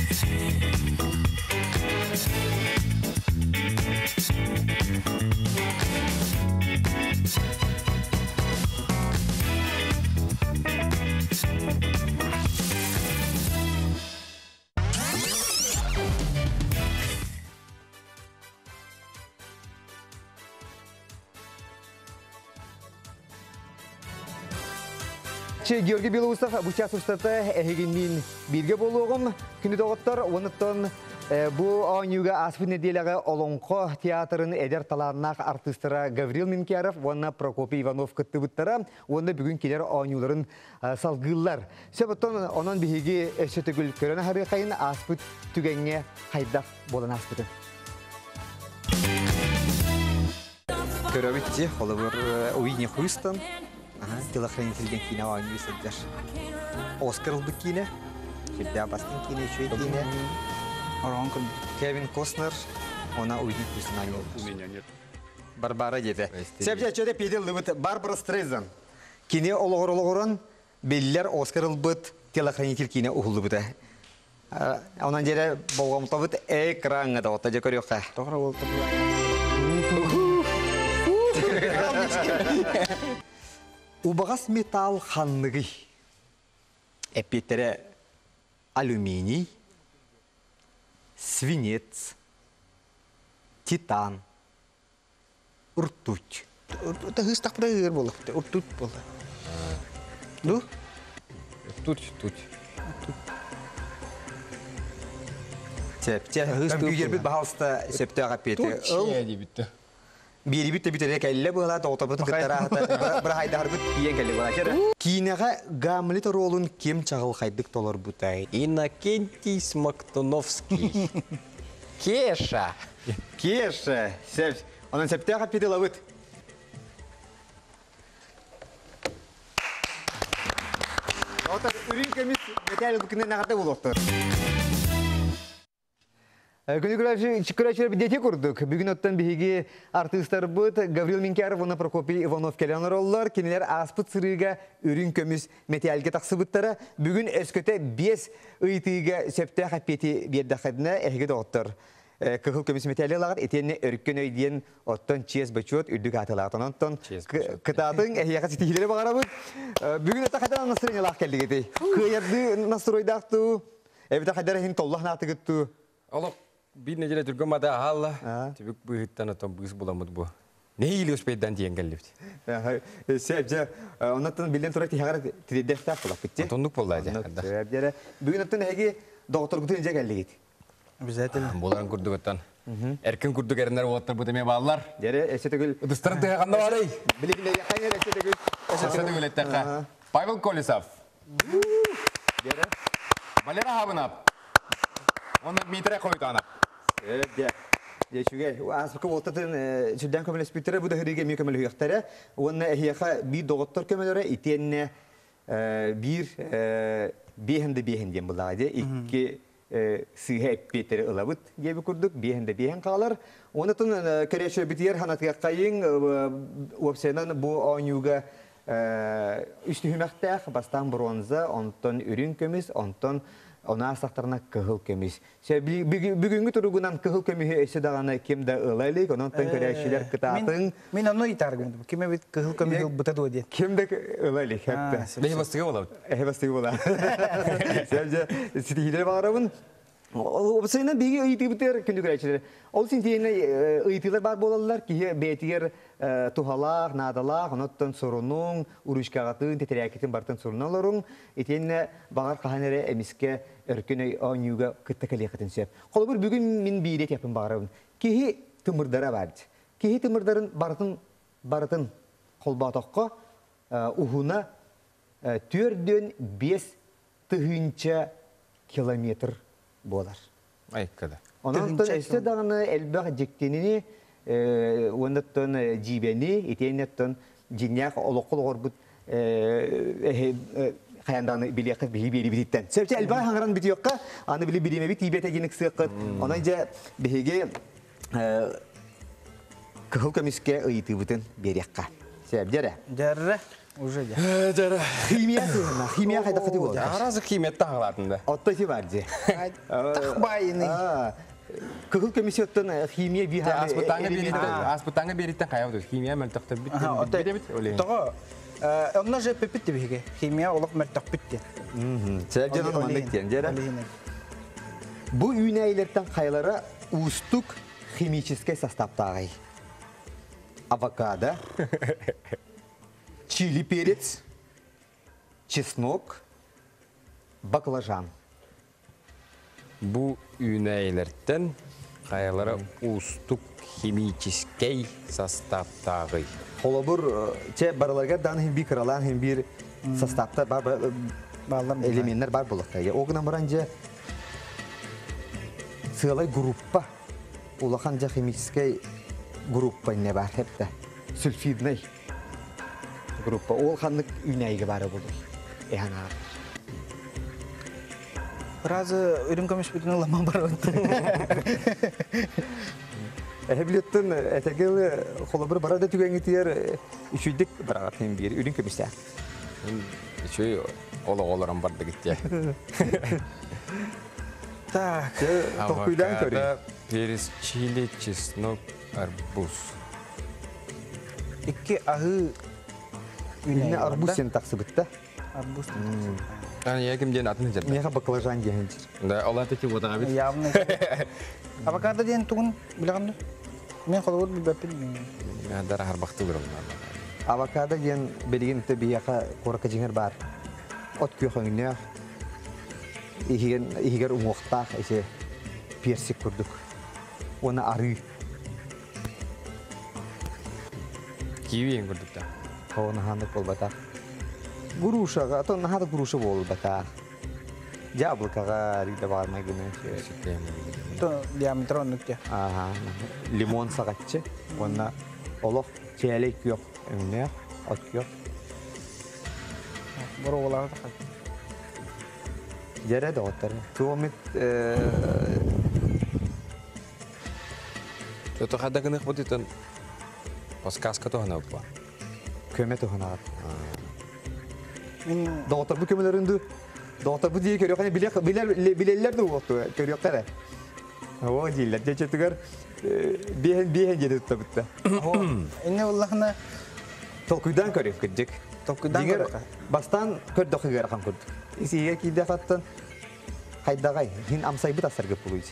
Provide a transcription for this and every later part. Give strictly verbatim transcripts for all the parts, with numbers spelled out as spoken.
Георгий Белоусов bu час устата эхигинин бирге болугум күнү доготтор онуттон бу оюга аспын неделяга Олонко театрын эдер таланнак артисттара Гаврил Минкяров, вона Прокопий Иванов кыттыбыттара, онда бүгүн келер оюларын салгылар. Себоттон онон биһиги эсетегүл көрөнө хары кайын аспыт түгенге кайдак болон аспытын. Көрөбүтти, холобур уйне хуйстан. Ага, телохранительден кино университеттер. Оскар Лбыкине, Федя Бастинкине, Чуйкине, Кевин Костнер, она уйдет пусть У меня нет. Барбара дети. Себзе чөде педел лыбыт Барбара Стрейзан. Кине олғыр-олғырын, беллер Оскар Лбыт телохранитель кине уғылыбыты. Онан жере болғамтабыт экранға да отта жекөр yoqqa. Тоғра болды. Убагас металл ханныгы. Эппеттере алюминий, свинец, титан, ртуть. Это гыстак проигр было, ртуть было. Ну? Ртуть, ртуть. Септе, компьютер бит бахалста септе агапете. Бири бит бит келе була тотобут гытара бир хайдар бит киен келе була чера. Кинега гамлет ролун кем чагыл хайдык толор бутай. Иннокентий Смоктуновский. Кеша. Кеша. Сеп, онан септе агапете лавыт. Отар үрүнкемис металл букинен нагата болоктор. Күнүгүләчер бидете курдук. Бүгүн оттан биһиги артисттар бут Гаврил Минкяров, вона Прокопий Иванов келенер оллар. Кинелер аспыт сырыга үрүн көмүс металлге таксыбыттара. Бүгүн өскөтө бес ыйтыга септе хаппети бердахадына эхиге доктор. Кыхыл көмүс металле лагат этенне өрккөн өйден оттон чес бачот үрдүк атылатын. Онтон кытатын эхияка ситилере багарабыт. Бүгүн ата кайдан настроение лак келдигети. Кыярды настройдакту. Эбите кайдар хин толлах натыгытту. Олоқ bir necele Türk'ün mada halla. Tübük bu hıttan atom bıgız bulamıdı bu. Ne iyiliyoruz peyden diyen geldi. Sebze, ondan bildiğin sonra tihara defter kulak bitti. Atonduk bolla aja. Sebze, bugün ondan hegi doktor kutu ince geldi git. Bizaten. Bolan kurduk attan. Erkin kurduk erinler oğatlar bu demeye bağlılar. Jere, esetegül. Dıstarın tığa kanda var ey. Bili bili yakayner esetegül. Esetegül etteqa. Pavel Kolisov. Jere. Valera Havanap. Onu mitre koydu ana. Evet, ya şuge, aslında bu ortadan şuradan kamera spitere bu da hırıge mi kamera hıyaktere. Onun hiyaka bir doktor kameraya itenne bir bihende bihende buladı. İki sihep biteri alavut gibi kurduk. Bihende bihen kalır. Ondan kreşe bitiyer hanatga kayın. Opsiyonun bu oyunuga üstü hümakta bastan bronza, ondan ürün kömüş, ondan ona saktarına kıhıl kömüş. Bugünkü turugunan kıhıl kömüğü esi dağına kimde ılaylık, onun tan kreşeler kıtatın. Min onu itargın. Kime bir kıhıl kömüğü buta doğru diye. Kimde ılaylık hep. Ne bastığı ola? Eh bastığı ola. Sadece sitihileri bağırabın. O sayına bir eğitim biter kündü kreşeler. O sintiyene eğitimler var bolalar ki betiyer tuhalar, nadalar, ondan sorunun, uruşkağıtın, teteriyakitin bartan sorunlarının etiyene bağır kahanere emiske erkene anyuga kıttakaliyakatın sep. Kolabur bugün min biret yapın bağırabın. Kihi tımırdara vardı. Kihi tımırdarın bartın bartın kolbatakka uhuna türdön beş tıhınca kilometr bolar. Ay kadar. Ondan sonra işte dağını elbette ciktenini ondan cibeni etiyenetten cinyak olukul orbut kayandan biliyakı bihi biri bitten. Sebze elbette hangaran bitiyor ka, anı bili birime bit tibete ginik sıkıt. Ondan bihige kıhıl kamiske eğitim biten biriyakka. Sebze de. Jarre. Уже я. Жара. Химия сыгына, химия қайда қыты болды. Аразы киметті ағылатында. Отто си бар же. Тақбайыны. Көгіл комиссияттан химия биха Аспытаңа бериттен, аспытаңа бериттен қая болды. Химия мәлтіқтен біттен. Тоғы, онна же пепітті бейге. Химия олық мәрттақ бітті. Сәлжен мандық тен жара. Бу үйнәйлерден қайлары устук химический составтағай. Авокадо, чили перец, чеснок, баклажан. Бу үйнәйлерден қаялары устук химический составтағы. Холобур че бараларга дан хим бир кралан хим бир составта бар Баллар элементтер бар булакта. Огна маранже сылай группа улахан же химический группа не бар хепте. Сульфидный группа ол ханнык үйнәйге бары булды. Эхана. Разы өрім көмеш бүтін оламан бар өтті. Эһеблеттен этегел холобур барада түгәңге тияр үшүдик барага хим бир үрин көмүстә. Еще олы-олырын барды кетті. Так, Токуйдан көрі. Авокадо, перец, чили, чеснок, арбуз. икки ағы Үйне арбуз сен тақсы бітті. Арбуз. Аны яким ден атын жерді. Меха баклажан деген жер. Да, олар теки отаға бит. Явны. Авокадо дейін тұғын білғанды. Мен қолығыр бұл бәппін. Дар харбақты көрім. Авокадо деген белген те бияқа қорқа жеңер бар. От күйеқіңіне игер умоқтақ есе персик көрдік. Оны ары. Киви ең көрдік та. Оны хандық бол батақ. Грушаға, ато нахады груша бол батақ. Яблокаға рейді бармай гүні. Тұ диаметр онныкте. Лимон сағатчы. Оны олық чәлек күйеқ өңіне, от күйеқ. Бұры олағы да қады. Жарады оттары. Туомет Өті қада күнік бұд етін паскаска тоғына бұпа. көмет оғынағат. Мен Доғытар бұл көмелерінді. Доғытар бұл дейі көріқ. Білелер де оғытты көріқ қара. О, дейлер. Дече түгер бейхен жеді ұтта бұтта. Инне Аллахына Толкуйдан көріқ күрдік. Толкуйдан Дегер көріқ. бастан көрді қығыр қан көрдік. Исеге кейде қаттан қайдағай. Хин амсай бұт асар көп болуйсы.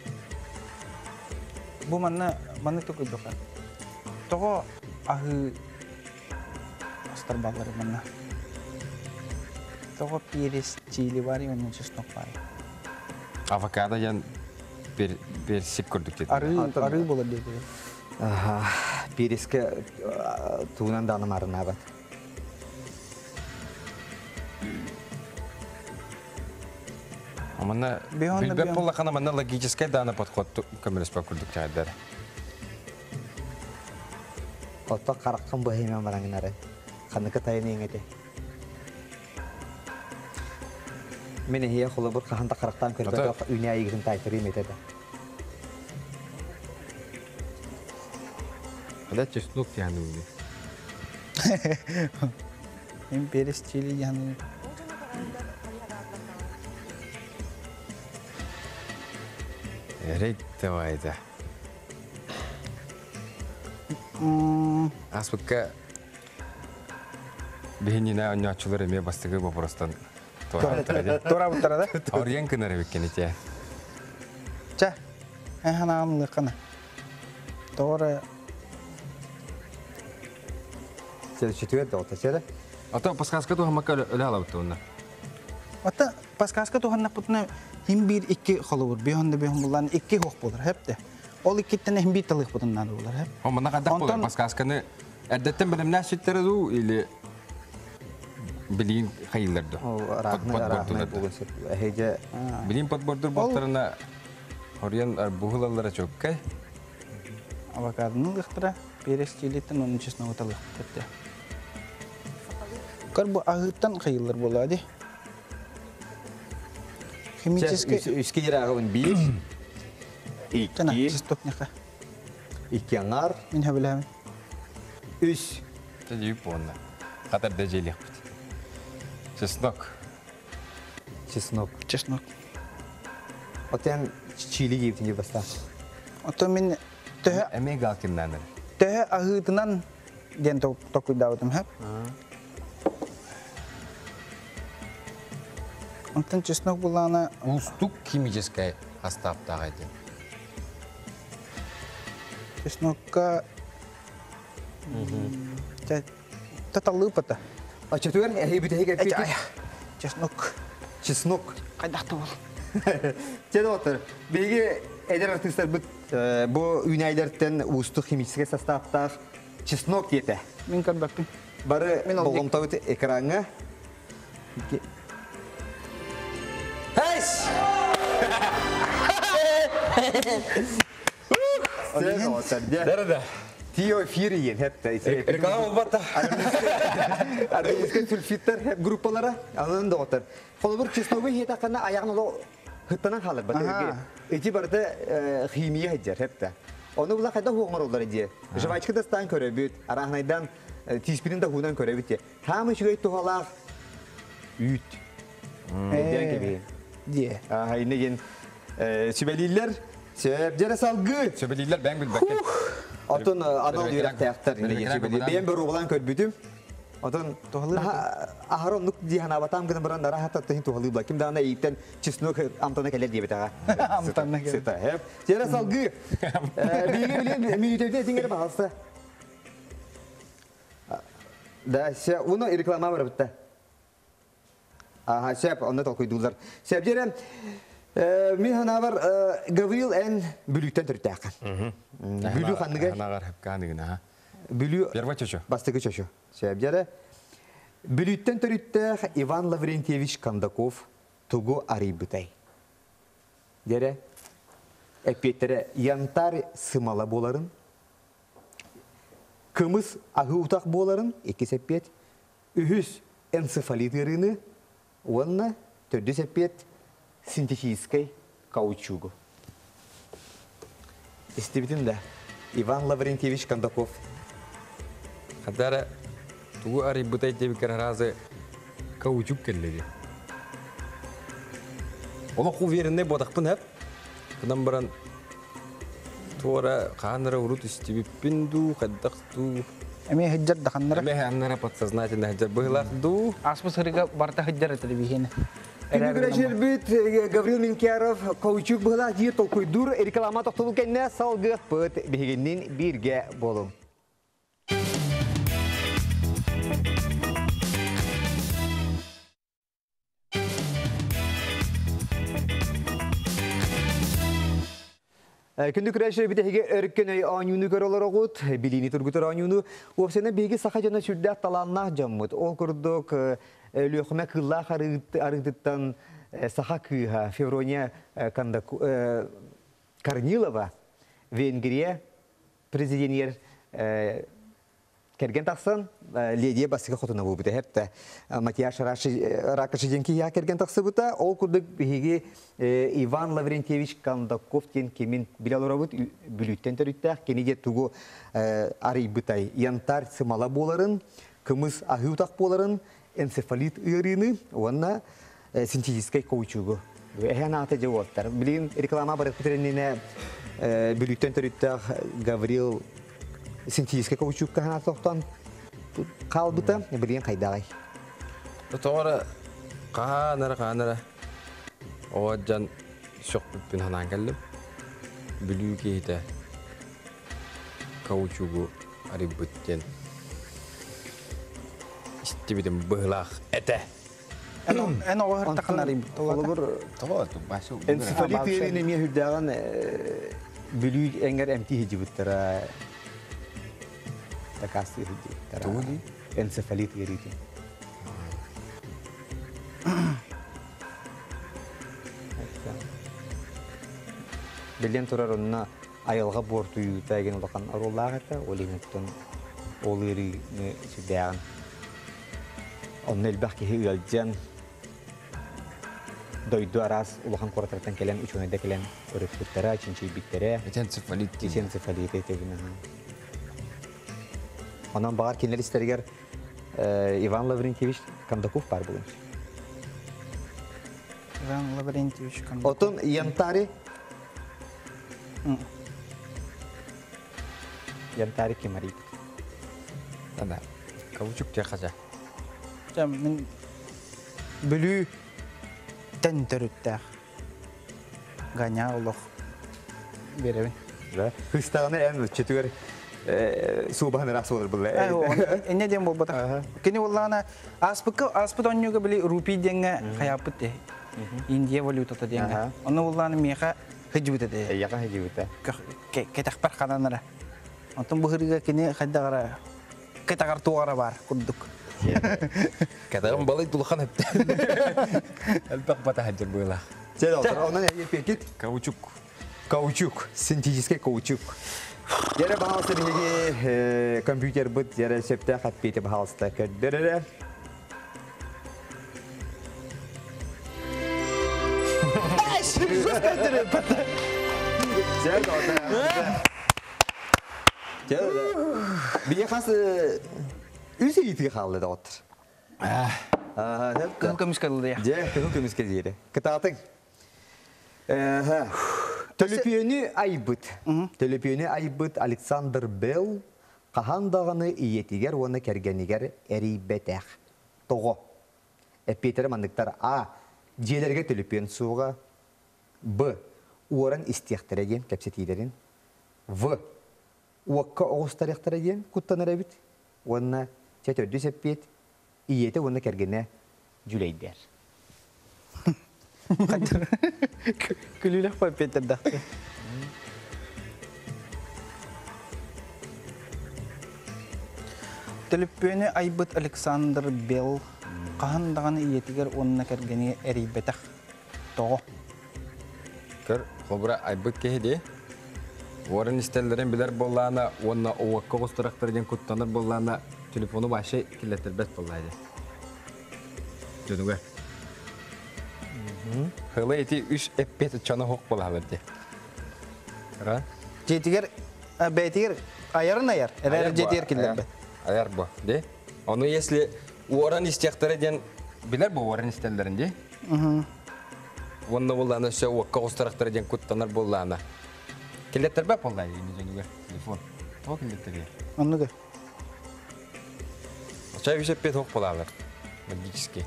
Бұл манна манны тұқы доқа. Тоғы ағы астар бағлары манна. Тоғы перес, чили бар, оның чеснок бар. Авокадо ян персик көрдік деді. Ары болады деді. Переске туынан даным арына бат. Аманна Беон да билбеп беон. болла қана манна логическай дана подход көмелес па көрдік жайдар. Отто қараққан бұхаймен бараңынары. Қанықы тайын еңеті. Мен еге қолы бұр қағанда қарақтан көрбәді үйне айығын тайтырым етеді. Ада чеснок яны өйді. Мен перес, чили яны. Рейті вайды. Аспыққа бейініне өнячылар еме бастығы бопырастан Тора бұттара да? Орген күнері беккен ете. Ча, әйхан ағымлы қана. Тора Сәді четверді ота сәді. Ата пасқасқа туғамаққа өлі алабытты онна. Ата паскаска туханна путна хим бир икки холу бур. Бехонда бехон булан икки хох булар хепте. Ол иккиттен хим бир талык бутуннан булар хеп. О, мына қадақ болар Онтон- пасқасқаны әрдеттен білім нәрсеттері ду, или білейін қайыларды. Рахмай рахмай бұғын сөп. Әйде Білейін подбордыр болтарына ориян бұғылалары чөккай. Авокадоны лыхтыра, перес чилиттен onun чеснок талык хепте. Кар бу агыттан кайылар болады. Химический үске ерағын бір, Тана, икки, честокняха. икки аңар, Мен хабилам. үш. Тәді үйіп онна. Қатар дәжелек бұд. Чеснок. Чеснок. Чеснок. Отен чили ебтін баста. Ото мен төһө Әме галкиннан. төһө агытынан ден токуйдаудым хәп. Онтан чеснок булана Устук химическая оставтаға ден. чеснокка таталы пата. Ачатуган әйбіт әйге Ай, әппеті. чеснок. Чеснок. Кайдакты бол. Теде отыр. Беге әдер артистар бұд бұ үйнәйлерден ұстық химический составтақ чеснок ете. Мен көрбәкпин. Бары Мен ол болғымтау өте экранға. Хэш! Сәз отыр. Дәрді. Тио эфир еген хәпті. Реклама болбатта. Организация сульфиттер хәп группалары анын да отыр. Қолыбыр чесноғы ете қана аяғын олы хыттанан қалыр. Ага. Эти барды химия хәджер хәпті. Оны бұла қайда хуғмар олар еді. Жывачқы да стан көрі бүт. Арахнайдан тиспирин да худан көрі бүт. Хамы шүгей туғалақ үйт. Ден кебейін. Дие. Хайнеген сүбәлилер сөбдері салғы. Сөбелейлер бәң біл бәккен. Отын адал үйрек таяқтар. Бейін бір оғылан көрбүтім. Отын ахар онлық диян абатам гына баран дара хатта тахин тухалы бла. Ким дана иптен чеснок амтана келер дебет аға. Амтана келер. Сыта хеп. Жері салғы. Бейге білен минутевде теңгері бағалса. Да, се, уны реклама бар бітті. Ага, сеп, онда толкойдулар. Сеп жерем, мен хана бар Гаврил ән бүліктен түртті аққан. Бүлі қанныға? Ханағар хеп қанығына, ха? Бүлі... Первый чөчө. Бастығы чөчө. Сеп жере, бүліктен түртті Иван Лаврентьевич Кондаков тұғу арибытай. Дере, әпеттері янтар сымала боларын, кымыз ағы ұтақ боларын, екі сәппет, үхіс энцефалитырыны, онна төрді сәппет синтетической каучугу. Истебетін да, Иван Лаврентьевич Кондаков. Хадара тугу ари бутай тебе разы каучук келледи. Ола уверенный бодақпын әп. Кынан баран туара қаныра урут истебіппінду, қаддақту. Эме хыджар даханнара. Әме ханнара подсознательно хаджар бұғылақду. Аспыс хырыга барта хыджар этери бихене. Күнігірәшер бүт Гаврил Минкяров каучук бұғыла жиыр толкойдур реклама тоқтылу кәнне салғы бұт бігеннен бірге болым. Күнді күрәшер біт әйге өріккен өй анюны көрілер оғыт, біліні тұргытыр анюны. Опсена бейге сақа жана сүрді атталаннақ жаммыд. Ол күрдік лөқіме қылла қарығыттан сақа күйға Феврония Корнилова Венгрия президентер керген тақсын ледия басыға қотына бұл бұты. Әпті Матияш Ракашиденки я керген тақсы бұта. Ол күрдік бейге Иван Лаврентьевич Кондаков кен кемін білалыра бұт бүліттен түріттәқ. Кенеде тұғы арый бұтай янтар сымала боларын, кымыз ағыутақ боларын, энцефалит үйіріні, онна синтетической каучугу. Әйін аты жауаттар. Білген реклама барық бітірініне бүліттен түріттәқ Гаврил синтетический каучук қағана тоқтан қалбыта, білген қайдағай. Тоғыра қаныра қаныра. Оғаджан шоқ бүппін ханан кәлім. Бүлі кейті каучугу ари бүттен. Истебеден бұғылақ әті. Ән оға хыртақын арим. Тоғыр, башы. Энцефалит үйеріне мен хүрдіған бүлі әңгер әмті хеджі бұттыра. Такасы хеджі. Туғыды? Энцефалит үйеріне. Білден тұрар онына айылға борту үйітәген олақан ароллағы әті, олейнеттен ол үйеріне сүрдіған. Onun elbette ki hıyalcan doydu aras ulakan koratırtan kelen üçüne de kelen öğretmenlere çinçi bittere. Энцефалит. Ensefalit etevine. Ondan bağır kendileri isterler Иван Лаврентьевич Кондаков бар болын. Иван Лаврентьевич Кондаков. Отон Янтари. Янтари Кемарит. Ана. Каучук те хажа. Жам мен бүлүү тен төрүттәк. Ганя улох беребин. Да. Хыстаганы ән четвер субхан рас olur булла. Ай, о, эне дем болбата. Кини уллана аспыкка аспыт оннуга били рупий денге хаяпыт де. Индия валютата денге. Оны уллана меха хыжбыта де. Яка хижибута. Кетак бар кананара. Антон бухырга кини хаддагара кетагар туара бар курдук. Кадагым балай дулхан хепте. Албак бата хаджар буйла. Сен отыр, онан әйе пекет. Каучук. Каучук, синтетический каучук. Яра бахалсы бинеге компьютер бит, яра септе хаппети бахалсы кәддерere. Сен отыр. Бие хас үзе ити халды да отыр. Аа, Кым кымскалды я. Же, кым кымске дире. Кытатын. Э, Төлөпүнү айбыт. Төлөпүнү айбыт Александр Белл кахандаганы иетигер оны кергенигер эрибетех. Того. Эпетер мандыктар А. Желерге төлөпүн суга. Б. Уоран истехтереген кепсетилерин. В. Уакка огустарехтереген куттанарабит. Онна четөрдү сеппет. Иете оны кергене жүлейдер. Күлүлек бар Петер дакты. Төлөпүнү айбыт Александр Белл кахандаганы иетигер онна кергени эрибетех. Того. Көр хобра айбык кеде. Орын истеллерин билер боллана, онна овакка гостарактардан куттаныр боллана, телефону башы килеттербет боллайды. Жөнүгө. Хылы эти үш эппет чана хок болалырды. Ра? Жетигер бетигер аярын аяр. Эрер жетигер киллербет. Аяр бу, де? Оны если орын истектардан билер бу орын истеллеринде. Мм. Онна боллана ше овакка гостарактардан куттаныр боллана. Килеттербет боллайды жөнүгө. Телефон. Тоо килеттерге. Оннуга. Чай үш эппет хок болалыр. Магически.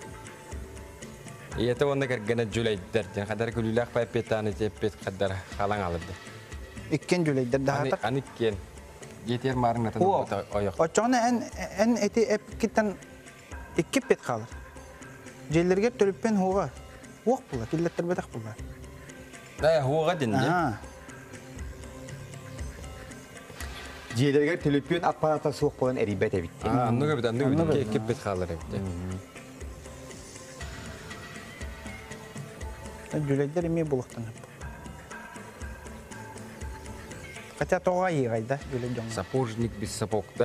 И это он кергене жүлейдер. Жан кадар күлүләк папетаны теппет кадар халаң алды. Иккен жүлейдер дагатар. Аны кен. Жетер марыңнатын О, аяк. очоны эн эн эти эп киттен икки пет калыр. Жерлерге төлөппен хуга. Ок була, киллеттербетак була. Да, хуга динде. Аа. Желерге төлөпүн аппарата суық болан эрибет эбитти. А, анныга бит, анныга бит кеппет халыр эбит. Жүлейдер эми булуктан. Хотя тога ийгайда жүлейден. Сапожник без сапог, да?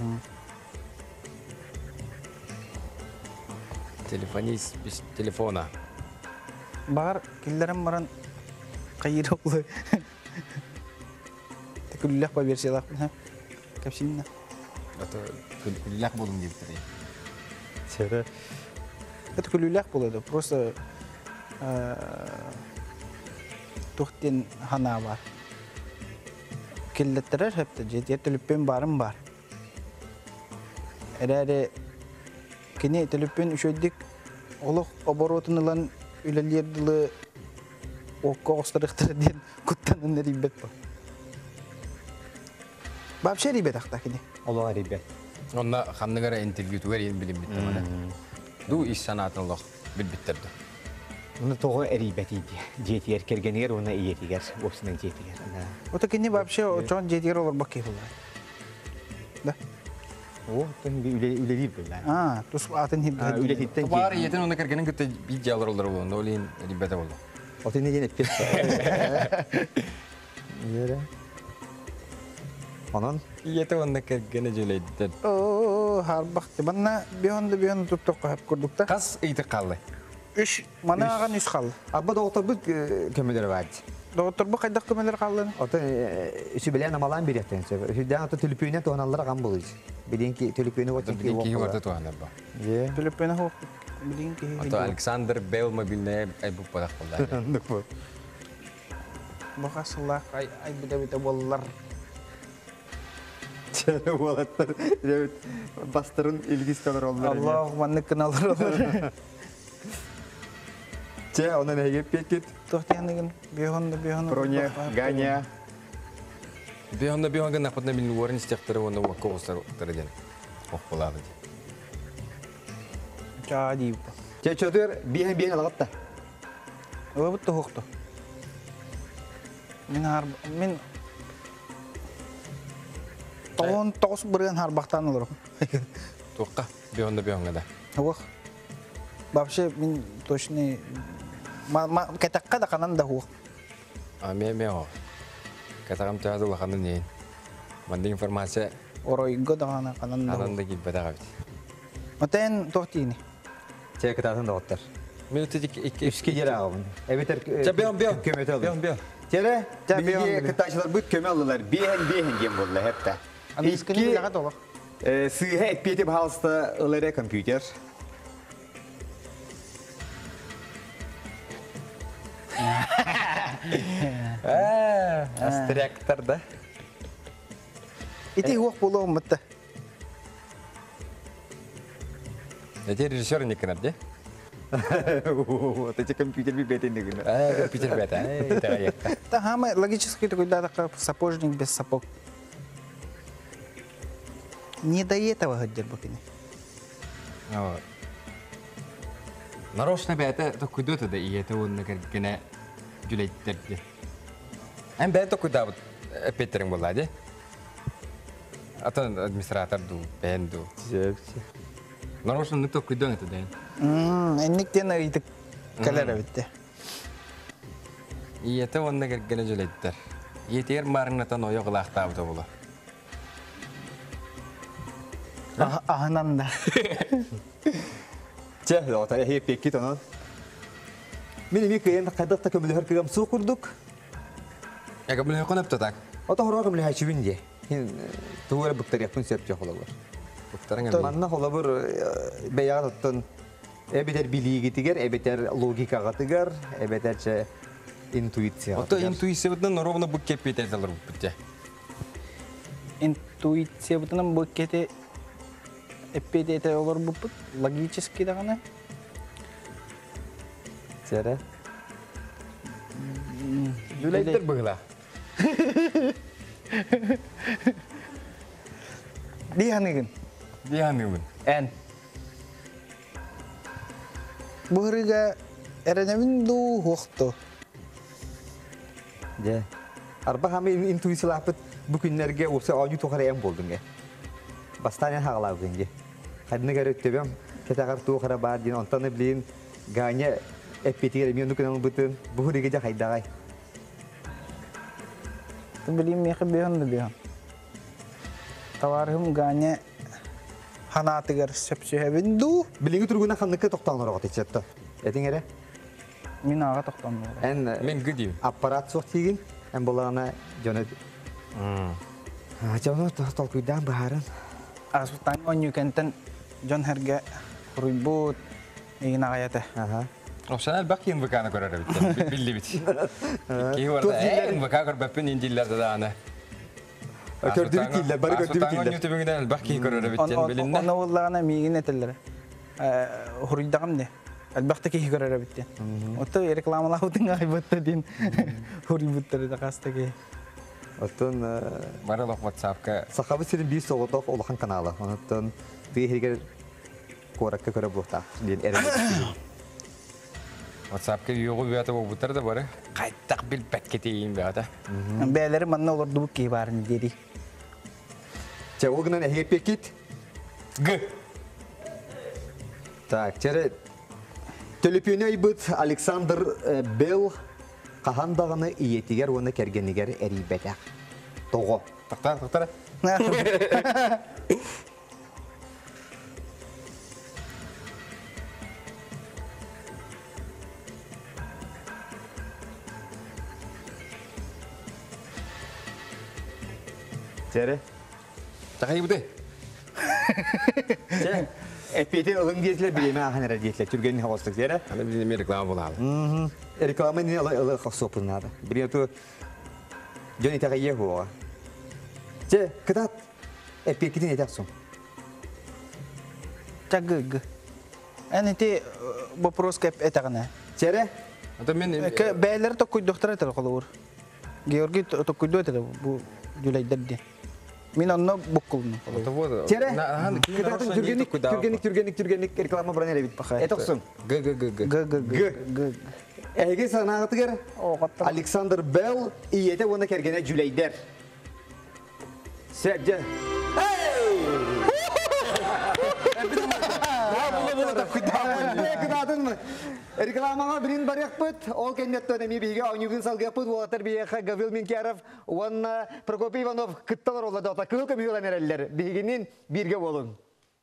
Телефонист без телефона. Бар киллерем баран кайрыклы. Текүллек ба версиялар. Капсинна. Это күлүләк болун диптер. Сері. Это күлүлек болады. Просто тухтен хана бар. Киллеттерер хепте жетер төлөппен барым бар. Эрере кини төлөппен үшөддик олох оборотунлан үлелердилы оккостырыктыр ден куттанын рибет бар. Вообще рибет акта кини. Олар эрибет. Онна ханныгара интервью тугар билим битте мана. Ду иш санатынлык билбиттерди. Оны тоғы эрибет иди. Жетер кергенигер оны иетигер, опсынан жетигер. Ота кини вообще чон жетер олар бакки булар. Да. О, тон үлелир булар. А, тус атын хит. Үлелиттен Бар етен оны кергенен күтте видеолар олар болду. Нолин рибете болду. Отын неден этпет. Ере. Анан Ете оны кергене жөлейдер. О, харбакты. Банна бионду бионду туттук кап курдукта. Кас ыйты калды. Үш манаган үш калды. абба доктор бит көмөлөр бар. Доктор бу кайдак көмөлөр калды. Ото үсүбелен амалан береттен. Үсүдән ото төлүпүнө тоналар кам болуй. Бидинки төлүпүнө Это отын ки блинки вок. вот это она ба. Е. Төлөпөнө хок. Билин ки. А то Александр Бел мобильный ай бу подах полда. Бахасылла ай ай биде биде боллар. Чәрі болаттар. Бастырын илгиз калар олар. Аллах манны кыналар. Че, онан эгеп кеткет. Тохтяныгын бехонда бехонда. Проня, Ганя. Беонда беонга нападна мин уорин стехтер он у коустер терден. Ох полады. Чади. Че, чөтөр биһен биһен алагатта. Өбүт тохто. Мен ар мен Тоон тоос бүрген харбактан олор. Тоққа беонда беонга да. Ох. Вообще мен точно ма ма кетакка да канан да хук. А ме ме о. Катагам таазу лаханы не. Манды информация Оройго да канан канан да. ананда гиббада габит. Отен тохтини. Че, кытатын доктор. Мен тетик икки Үске жер агабын. Эбетер. Же беон беон. Көмөтө Беон беон. Тере, Же, биги беон. кытачылар бүт көмө алалар. Биһен биһен ген болду хепте. Анискени билага толор. Э, сыйга этпетип халста ылыре компьютер. А, астректор да. Ити хук болоо мытта. Эти режиссер не канат, да? Вот эти компьютер би бетен дегенде. А, компьютер бета. Это я. Та хама логически такой да такой сапожник без сапог. Не до этого гаджер бакини. Вот. Нарочно бета то кудота да и это он накар гена жүлейтерди. Ам бета куда вот Петерин была, да? А то администратор ду, бенду. Нарочно не то кудота да. Мм, энник тен айтык калера битте. И это он накар гена жүлейтер. Етер марыңнатан ойоглахтабы да була. Ахнан да. Че, доктор, я пекит онон. Мен эми кыйын кайдакта көмөлөр кыгам суу курдук. Я говорю, я конап так. Ото хорор көмөлө хачыбын же. Тугара буктар япын сеп жок олор. Повторяю. Манна холобур беягат оттон эбетер билигитигер, эбетер логикага эбетерче интуиция. Ото интуитивден ровно бу кепите залар бутте. Интуиция бутынан буккете эппедете олор бупут логически да гана. Сере. Жүлейтер быгла. Диhanıгын. Дианымын. Эн. Бұрыға әрінемін ду хоқты. Же. Арба хами интуициялапыт бүкүннерге осы аñu тоқар эм болдың. Бастан хагалау генге. Хадны көрөттөбөм, кетагар тоқара бар дин онтаны билин ганя эппетигер мен нүкөнөн бутын бұрыга жа хайдагай. Ты білейм меқі бейон да бейон. Таварым ганя ханатыгар сөпсөһөбүн ду. Билинги тургуна ханныкы токтоонор огот ичетто. Этиң эре? Мен аға тоқтан бар. Эн Мен гыдим. аппарат соқ тигин, эн болана жона жона толкуйдан баарын. Асутан оню кентен жон херге руйбут егін ағаяты. Аха. Ошана бакин бакана көрөр бит. Билли бит. Ки варда эн бакагар бапен индиллерде да аны. Көрдүк киллер, бары көрдүк Астан киллер. ютубуңдан баки көрөр бит билинне. Оны оллағына мейгін әтілері. Хуруйдағым не? Әлбәқті кейі көрері біттен. Оты рекламалаудың айбатты дейін хуруйбуттары да қасты кей. Оттон Баралык WhatsApp-ка сахабы сирин бир соғытоқ олахан каналы. Оттон бейхергер коракка көрө бұлықта. Дейін әрі. WhatsApp-ка югу бията бутар да бары. Кайттак бил пакетейин бията. Бәлері манна олар дубық кей барын деді. Че, оғынан әйіп пекет. Г. Так, чере төлөпүнө айбыт Александр Бел қахандағыны иетигер, оны кергенігер әрейбәтәк. Тоғы. Тактар, тактар. Çere. Takayı bu de. Çere. Epeyte ılın diyetler bileme ahanera diyetler. Türkiye'nin havaslık çere. Hani bizim bir reklama bulalım. Hı. Reklama ne ılı ılı sopunlarda. Biliyor tu. Johnny takayı huwa. Çere. Kıdat. Epeyte ne dersin? Чагыг. Аны ти вопрос кеп этагана. Çere. Ata men К бәйләр токуй доктор этер колор. Георгий токуй доктор бу Юлайдерди. Мин анна буккулны. Ata bu. Çere. Kıdatın Türkiye'nik Türkiye'nik Türkiye'nik Türkiye'nik reklama bana ne bit. Etoksun. G g g g. Г г г г. Ege sanatı gör. Alexander Bell iyete ona kergene Jülayder. Sebce. Kıdadın mı? Reklamana birin baryak pıt. Ol kendet dönemi bilgi oynayıbın salgı pıt. Volatır biyeha Gavil Minkarov. Ona Prokopy Ivanov kıttalar oladı. Ota kıl kımıyorlar ereller. Bilginin birge olun.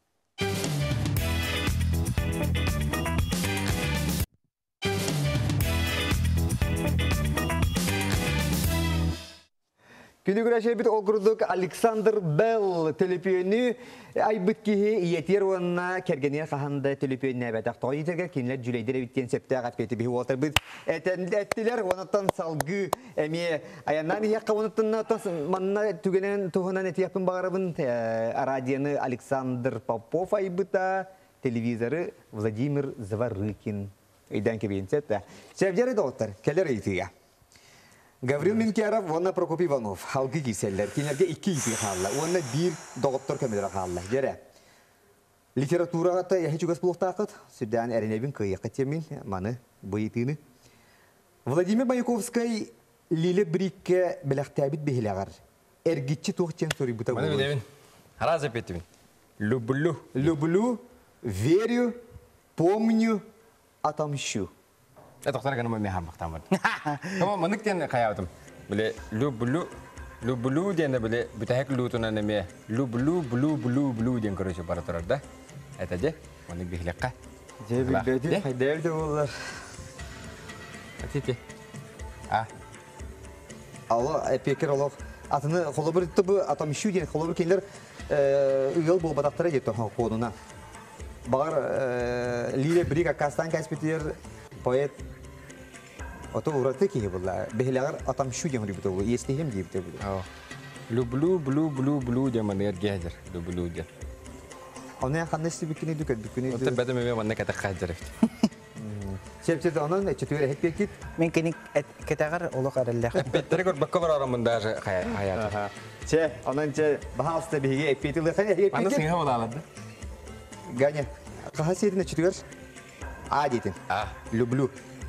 Günü güreşe bir okurduk Alexander Bell telepiyonu aybıt ki yeter ona kergeniye kahanda telepiyonu ne bedek toy terger kinler Jülaydere bitten septe gafeti bir water bit ettiler onatan salgı emi ayandan ya kavunatın natas manna tügenen tuhanan eti yapın bağırabın aradiyanı Alexander Popov aybıta televizyonu Vladimir Zvarrykin iden kebin sette sevcere doktor keller eğitiyor. Gavril Minkarov, ona Prokopy Ivanov, halkı giyseller, kinlerge iki ipi halla, ona bir doktor kamera halla. Jere. Literatura ta yahi juga sepuluh takat, sudah erinebin ke yakat yamin, mana boyitini. Vladimir Mayakovsky lile brike belaktabit behilagar. Ergitçi tuhçen soru buta. Mana bilevin. Haraz epetimin. Люблю. Люблю, верю, помню, отомщу. Ya doktor kan mau meham baktaman. Kamu manik tian kayatum. Beli люблю, люблю tian beli bitahek lu tu nane me. люблю, blue, blue, blue tian kerja para teror dah. Eta je, manik bihlekah. Cebil bedi, hayder de onlar. Hati ti. Ah, Allah epekir Allah. Atını kolabır etti bu atомщу diyen kolabır kendiler üyel bu badaktara gitti konuna. Bağır Lile Briga Kastan Kaspetiyer poet Oto uğrattı ki bunlar. Behleğer atомщу diyen gibi bu. Yestihim gibi bu. oh. Люблю, blue, blue, blue tian manik gezer. Люблю tian. Ona kanısı bikini dukat bikini. Oto beda meme manik kata kajer. Şepçede onun çetüre hep pekit. Мен кеник кетагар олок араллах. Petre kor bakka var aramın da hayat. Çe, onun çe bahasta bihi epetilir. Hani Mana epekit. sinha mı daladı? Ganya. Kahasiyetine çetüre. Adetin. Ah, Люблю.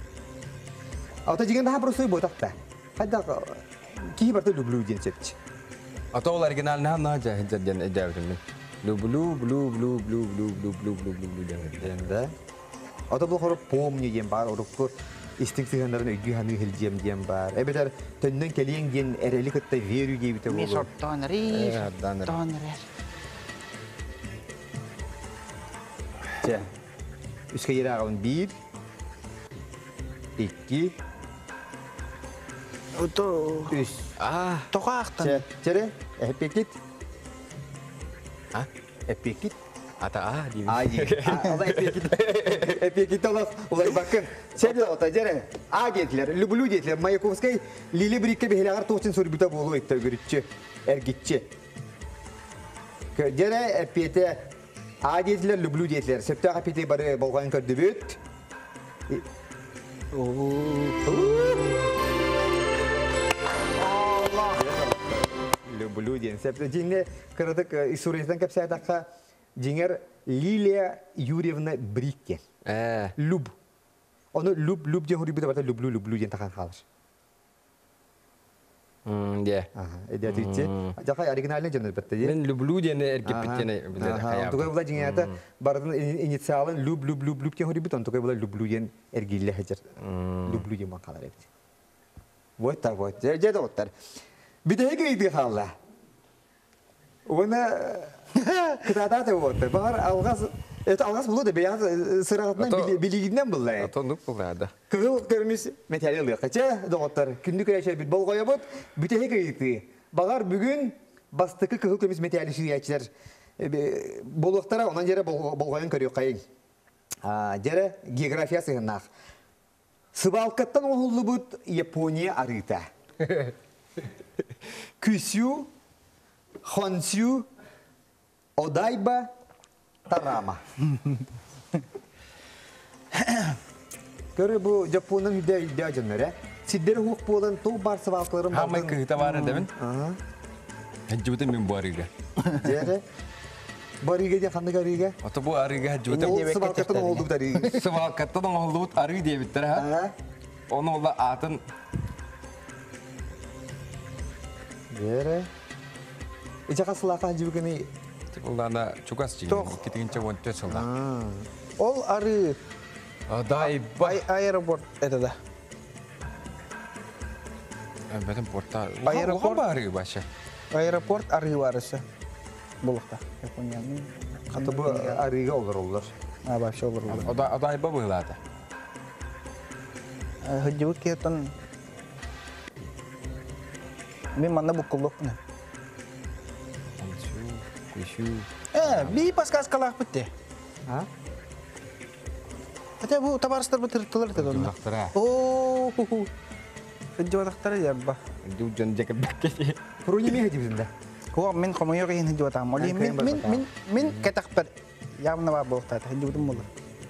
Ota jigan daha prosoy botak ta. Hadda ki barta люблю diyen çepçi. atau original nah nah aja jadi aja betul. Люблю, blue, blue, blue, blue, blue, blue, blue, blue, blue jangan. Dende. Ota bu horo pomni diyen bar orukku istinktihanların ögü hanı hilcem diyen bar. E bedar tönden keliyen diyen erelik hatta veriyor diye bite Ми bu. сорттан ри. Evet, danır. Тонер. Çe. Üske yere ağın bir, iki, Ото üç. Ah, тогаактан. Çe, çere, hep pekit, ah, hep pekit. ata ah di. Agi. Allah hep pekit. Hep pekit Allah. Ulan bakın. Çe ota çere. Agitler, Люблю diyetler. Mayakovskay Lili Brik'e bir helagar toğçin soru bita bolu etti görütçü. Ergitçi. Çere hep pekite. Agitler, Люблю diyetler. Septa hep pekite bari balkan kardibüt. Люблю diyen. Septa cinne kırdık Suriye'den kapsaya dakika cinger Lilia Yurievna Brikke. Eh, Lub. Onu lub lub diye huri bir de var lublu lublu diye takan kalır. hmm, dia. Aha, dia Türkçe. Jaka originalnya cennet betul ya. Ben lublu dia ne erkek bitene bilir kayak. Untuk kau belajar nyata, baru inisialnya lub lub lub lub diye huri bir untuk kau belajar lublu diye ergille hajar. Lublu diye makalar itu. Buat tak buat. Jadi dokter. Bir de kayak itu halah. Ona kıtada da buat. Bahar algas это алгас булды бияз сыратынан билигинен булды. Ото нук булды. Кызыл көрмүс материал кача доктор күндүк эше бит бол коёбут бүтеге кийти. Багар бүгүн бастыкы кыһыл көмүс металли шиячилер. Болуктара онан жере болгоен көрүк кайын. А жере география сыгынак. Сыбалкаттан оңуллубут Япония арыта. Күсю, Хонсю, Одайба, Тарама. Көрі бұл Жапонның үйде жөнлері. Сиддері хуқ болын тұл бар сывалқыларым Хамай кыһыта бары дебин. Хаджыбыты мен бу арыга. Жері. Барыға де қанды арыға? Ата бу арыга хаджыбыты. Ол сывалқаттан олды бұт арыға. Сывалкаттан оңолдубут арый дебиттер ха. Оны ола атын Жері. Ича қасылақа хаджыбыгыны... Олана чугас жиген. Кетігінче онтө сылда. Ол ары Адайба. аэропорт это да. Бәтін порта. Аэропорт. Оған ба арый башы? Аэропорт ары барысы. Болықта. Японияның. Қаты бұл арыға олар олар. А, вообще olur. Адайба бұғылады. Hıcıvı keton. Мен мана букулук не. Күйші. Э, би подсказкалар бітті. А? Хотя бұл табарыстар бұл тырттылар деді оны. Дақтыра. Ооо, hıcıvı дақтары ярба. Дүйджан жекет бәккеде. Пұру неме хадибізінде? О, мен қомайо кейін hıcıvы тағым. Олей, мен, мен, мен, мен кәтақпар. Явно бар болықтады, hıcıvыдың болы.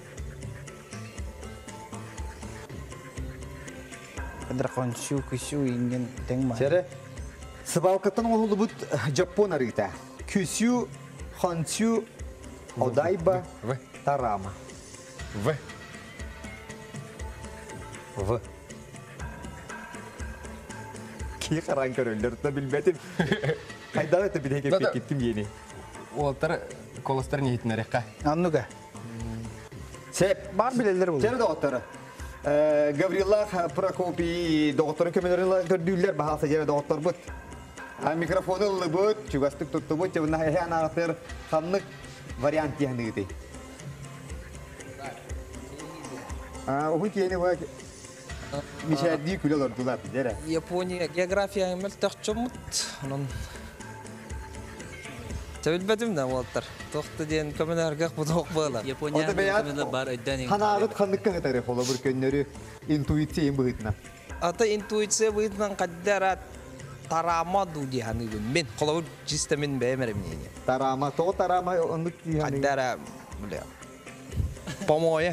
Дракон шу, күшу, инген, тең ма. Жері. Сыбалкаттан оңулы бұт Жапон арыта. Күсю, Хонсю, Одайба, В. Тарама. В. В. Кей қаран көрілдерді білмәдім. Қайдағы өті білеге Да, да. пекеттім ені. Олтар колостар нейетін әрекқа. Аннуга. Сеп. Бар білелер бұл. Жері доғыттары. Гаврила Прокопий доғыттары көмелерін көрдүйлер бағалса жері доғыттар бұд. Микрофоны ұлы бұд, чугастық тұтты бұд, жабына әйән ағытыр қанлық вариант дегені ғыды. Оғын кейені бұға мешәдді күлі олардылар, жері. Япония география емел тақчымыт. Onun Тәбілбәдім да олаттар. Тоқты ден көмелергіқ бұд оқ бұғыла. Ота бәйат қанағыт қанлыққа ғытары қолы бір көннері интуиция ең бұғытына. Ата интуиция бұғытынан қаддара тарама ду дияны күн. Мен қолауыр жисті мен бәймәрім нейіне. Тарама, тоғы тарама ондық дияны. Қаддара, бұлия, помоя.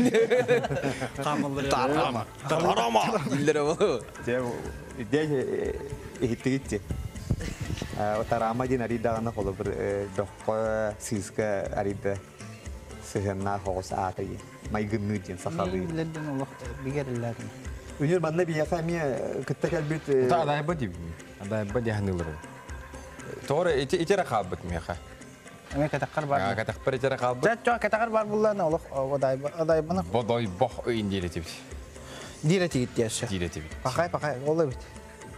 Тарама. Тарама. Дилдері болу. Ehittik gitti. Tarama din aridağına kolu bir dokka sizge arida sıhhanna hoğuz ağatayı. Maygınlı din sahalı. Bilelden Allah bigerlerden. Ünür bana bir yakamiye kıtta kalbit. Ta adayba diyeyim. Adayba diyanılır. Doğru, içeri kabit mi ya? Ama katakar var. Ya katakbar içeri kabit. Çok katakar var bunlar ne olur? Adayba, adayba ne? Bodoy boh oyun direti bir. Direti gitti yaşa. Direti bir. Pakay pakay, olur bit.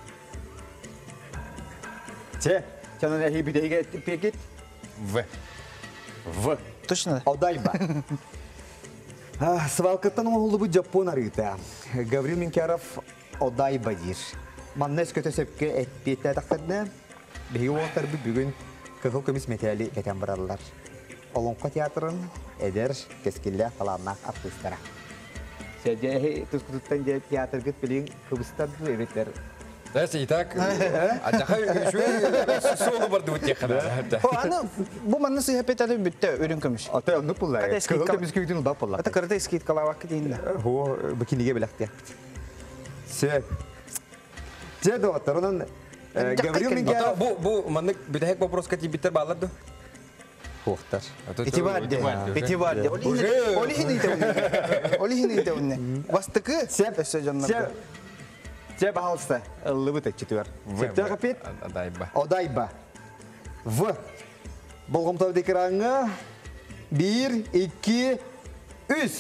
Че, çana ne bir de pekit. V. V. Точно. Odayba. Свалкаттан оңолу бу Жапон арыта. Гаврил Минкяров Odayba дир. Маннес көтө сөпкө этпетте тактырды. Беги отар бу бүгүн кыгыл көмүс метали кетен баралар. Олонко театрын эдер кескилле каламнак артисттара. Сәҗәһи тускуттан же театр гыт билин кыбыстар эбеттер. Neyse itak. Acaba şu sonu var duvar tekrar. О, аны bu manna sıhhat edip bitti ürün kömüş. Ата onu пуллай. Кыгыл көмүс көйдүн да пуллай. Ata kırda eskit kalavak deyinler. Хо бикиниге беләктә. Се. Же до торунан Гаврил Минкяров Bu bu manlık bir de hek вопрос kati bitir bağladı. Хохтар. İtibar de. İtibar de. Oli hini de onu. Oli hini de onu. Vastıkı. Сеп. Öse canlar. Се. Же баһалса, лыбыт әчтүр. Септер капит. Adayba. Odayba. В. Болгомтау декранга bir, iki, üç.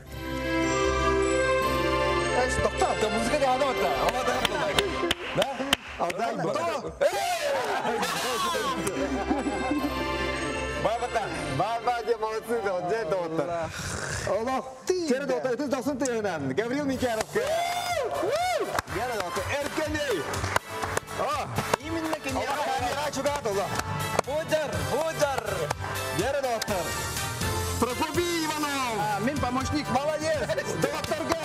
Eş doktor. Da müzik de ana orta. Ama da Ne? Odayba. Babata. Baba de молодцы, да, де доктор. Allah. Çere doktor, ötüz doksun tüyenen. Gavril Minkarov. Gel doktор. Erken değil. Ah. İminle ki Allah kamera çıkardı. доктор. Прокопий Иванов. А, мен помощник. Молодец. Докторга.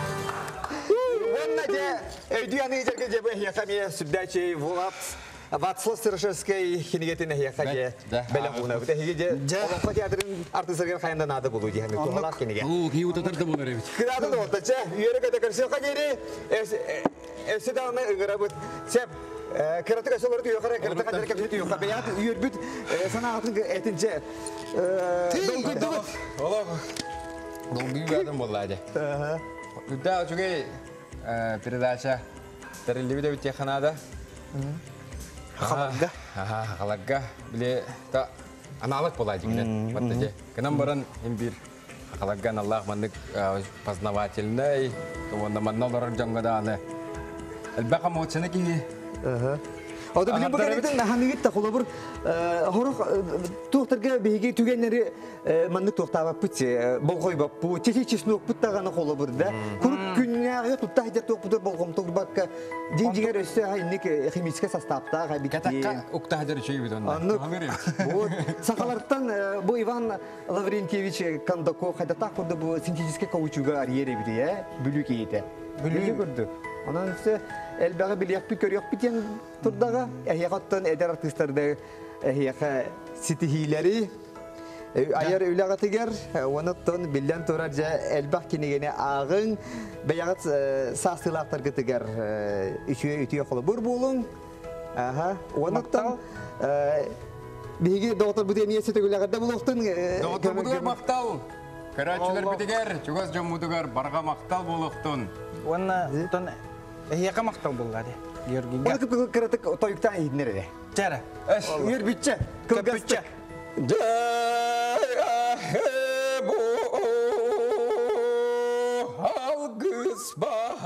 Вон де өйдүяны жерге жебе яхаме сүбдачи Влад Вацлав Сыршевский хинегетин яхаже белахуна. Бите хиге Олимпия театрын артисттерге кайында нады болуу дегенде туалак хинеге. О, киутатарда болар эбит. Кырады да отача. Үйөргө да көрсө кагери. Эс эсданы ыгырабыт. Сеп Кыратык өсөлөрдү юкары, кыратык кадер кепсети юкары. Беят үйөрбүт санаатын этинче. Долгуйдубут. Ола. Долгий адам боллади. Ага. Да, чугай передача телевизия технада. Халага. Ага, халага. Биле та аналог боллади гинен. Вот эти. Канам баран имбир. Халаган Аллах мандык познавательный. Кого-то маннолар джангаданы. Элбака моцена ки. Ага. Ода билем bu gerekten nahaniyet ta kolabur horuk tuhtarga bihigi tügenleri manlık tuhtaba pıtı bol koy bap bu çeşit çeşit nok pıttağına kolabur da kurup günlerde tutta hajat tok budur bol komtok bakka dinjiger öste haynik himiske sastapta hay bitti. Katakka ukta hajar şey bidon. Anlık. Bu sakalardan bu Ivan Lavrentievich Kandakov hayda tak kurdu bu sintetik kauçuga ariyere bidiye bülük iyiydi. Bülük kurdu. Ondan ise elbette bir yak bir kör yok biten turdaga ehiyattan eder artistlarda ehiyaka sitihileri ayar ülagati ger onattan bilden turarca elbette ki ne ağın beyagat sasılaklar getiger üçüye üçüye kolu bur bulun aha onattan bigi doktor bu deniye site ülagada buluştun Doktor budur maktal. Karatçılar bitiger, çugas jamudugar barga maktal boluktun. Ванна тон яка мактал буллады. Георгий. Onu kıratık toyuktan iyi nerede? Чара. Эш, Yer bütçe. Kılgastı. bu algıs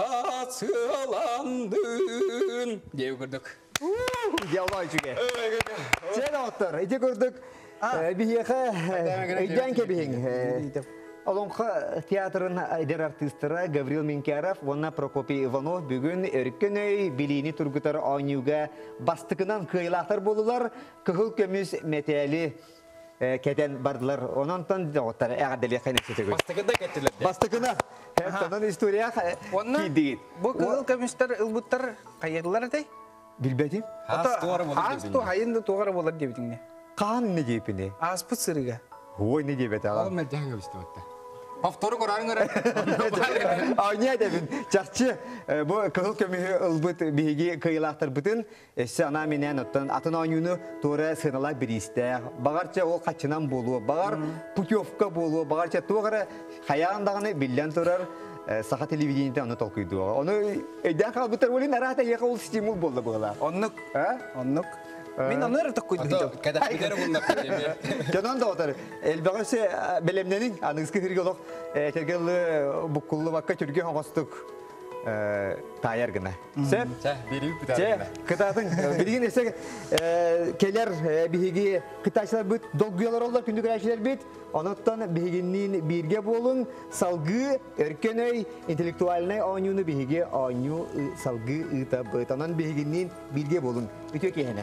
bahasılandın diye gördük. Yavaş çünkü. Sen doktor, iyice gördük. Bir yaka, öden kebihin. Alonka tiyatrın eder artistleri Gavril Minkarov, Vanna Prokopy Ivanov bugün örkünöy bilini turgutar oynayuga bastıkından kıyılahtır bolular. Kıhıl kömüz metali keten bardılar. Onuntan doktor, eğadeli kaynaşıtı. Bastıkında getirdiler. Bastıkına. Tanın istoriya ki değil. Bu kızıl kamistler ılbıttar kayırlar day. Bilbedim. Has doğru bulur Аз то хайында тугара болар дебитиңне. Kaan ne cebine? Аспыт сырыга. Oy ne cebete Oğlum ağam. ben cahil işte hatta. Повтору корарың ора. Aynı devin. Çarçı bu kızıl kömüğü ılbıt bihigi kıyılahtır bütün. Esse ana minen ottan atın oyunu tora sınala bir iste. Bağarça o kaçınan bolu. Bağar putyovka bolu. Bağarça tuğara hayağındağını bilden torar. Saha televizyonda onu tolkuydu. Onu öden kalbıtır olin arada yaka ol stimul boldu bağla. Оннук. Ha? Оннук. Мен онор такой Ото кадак бидер булнап кетеме. Canan da otar. Elbette belemnenin anıskı hirgolog. Tergel bukullu vakka Türkiye havastuk. Tayar gına. Sen Çah biri bir Че, tane. кытатын билген эсег келер биги кытайчылар бит долгуялар олар күндүк рәшилер бит. Оноттан бигиннин бирге болун салгы өркөнөй интеллектуальный ойнуну биге ойну салгы ыта бытанан бигиннин бирге болун. Үтө кехене.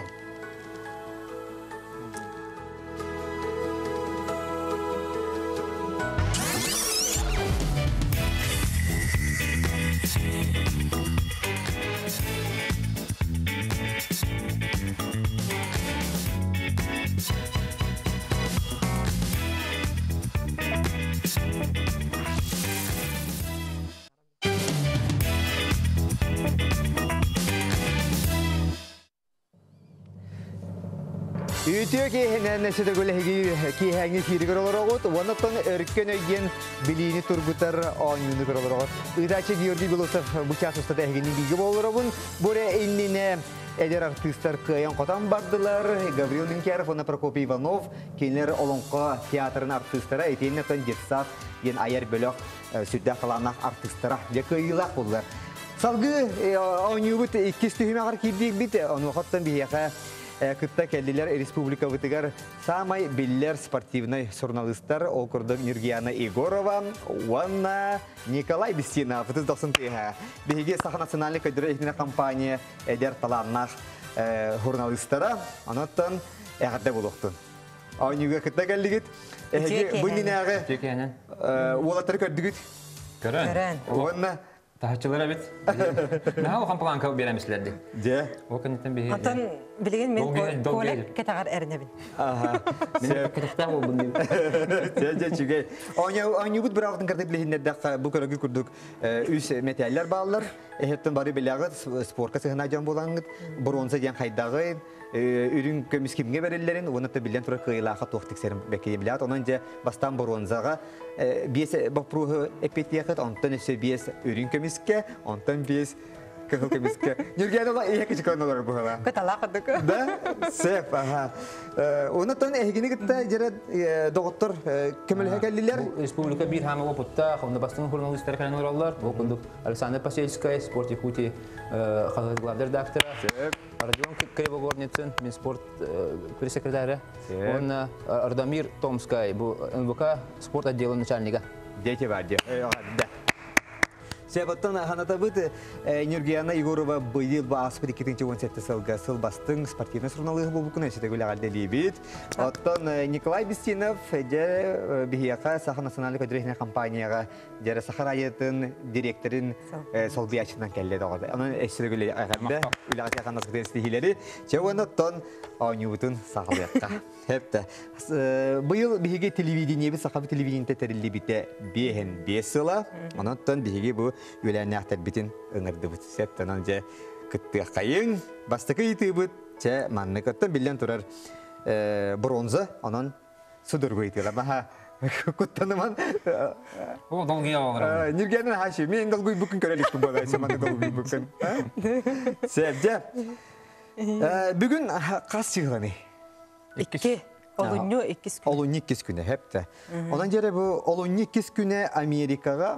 Ütüyor ki nesi de böyle ki hangi kiri görülür oğut, ondan örken öyen bilini turgutar oyunu görülür oğut. Idaçı Georgi Bilosov bu çasısta da heginin bilgi olur oğun. Buraya innine eder artistler kıyan kotan bardılar. Gavril Minkarov, Vanna Prokopy Ivanov, kendileri olonka tiyatrın artistleri, etiyenne tan jetsat, yen ayar bölük südde kalanak artistleri, ya kıyılak oldular. Salgı oyunu bit, ikistihime kadar kibdik bit, onu vakittan bir yaka Кытта келдилер республика вытыгар самай биллер спортивный журналисттар окурдук Нургияна Егорова, Ванна Николай Бестинов. Вытыз досын тыга. Биге Саха национальный кадры компания эдер таланнах журналисттара. Анаттан эгерде болуктун. Oynuga kıtta geldik. Ehe bu ninağı Çekenen. oğlatları kördük. Körön. Көрән. Onunla Tahaççılara bit. Ne o kamplanka beremişlerdi. de. O kanıtın bir. Антон билеген мен Долгий- долгий. колек кетагар эрнебин. Aha. Benim kıtıkta oldum diyeyim. Je je çüge. Oynu oynu bu bıraktın kardeş bilehinler de bu körgü kurduk. Üç metaller bağlar. Ehetten bari bilağı sporka sığınacağım bolan bronza diyen haydağı. Ürün kömüs kimge verirlerin, onu da bilen tura kıyılağa tohtik serim bekleyi bilat. Onunca bastan bronzaga biyes bapruhu epetiyakıt, ondan ise biyes ürün kömüske, ondan biyes kıhıl kömüske. Nürgen ola iyi küçük onlar bu hala. Кытала кыдык. Da sef aha. Onu da ehgini gitti jere doktor kömül hekelliler. Bu Respublika bir hama oputta, onda bastın jurnalistler falan oralar. O kunduk Alexander Paselskaya, Sporti Kuti, Halklar redaktöre. Artyom Krivogornitsin, min sport пресс-секретарі. Он Ардамир Томскай, bu Н В К sport отделы начальника. Дети варди. Да. Себаттан ханата бит Нургияна Егорова быйыл басып икенче он сетте сылга сыл бастың спортивный журналыгы бу күнә сите гүләгәлдә либит. Оттан Николай Бестинов же бияка Саха националь көдрехне компанияга жара Сахараятын директорын Солбиячынан келде дагы. Аны эсре гүлә аганда үләгә ханас гәрстихиләре. Чаванаттан Анютын сагылыкка. Хепте. Быйыл биге телевидение би Саха телевидениеде терилли бите бехен бесыла. Анаттан биге бу Юлияны актер битин ыңырды бит. Септен анже кытты кайын, бастыкы ити бит. Че манны кыттан билен турар бронза, анан судыргы итилер. Маха куттаныман. O dolguya olur. Нургенин хаши, мен долгуй бүкүн көрелик бу бала, сен долгуй бүкүн. Сепже. Бүгүн кас чыгыланы. Икки. Олуньо иккис күн. Олуньо иккис күнү хепте. Онан жере бу Олуньо иккис күнү Америкага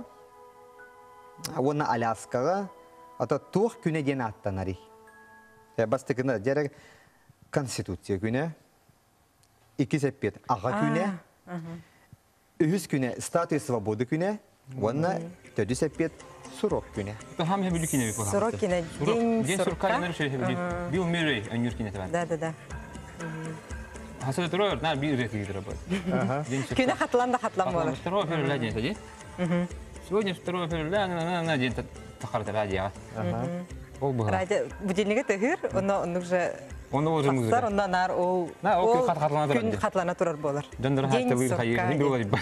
Оны Аляскага, ата тух күне ден аттанари. Бастыкында жере Конституция күне, iki сеппет ага күне, үһүс күне статус свободы күне, оны төдү сеппет сурок күне. Ham hem bilgi ne bir falan. Сорокина день День сурка сурка. ne şey bilgi. Bir umiri en yurkine taban. Да, да, да. Hasılı duruyor, ne bir üret gidiyor bu. День сурка. Күнө хатлан да хатлан болор. Второй февраля день, сади. Сегодня второго февраля, на на день тахарта радио. Ол bu. Радио будильниге тыгыр, оны оны уже Onu уже мы. Сар ондан ар ол. На, ол күн хатлана турар. Күн хатлана турар болор. Дендер хатта бир хайыр, бир болар бат.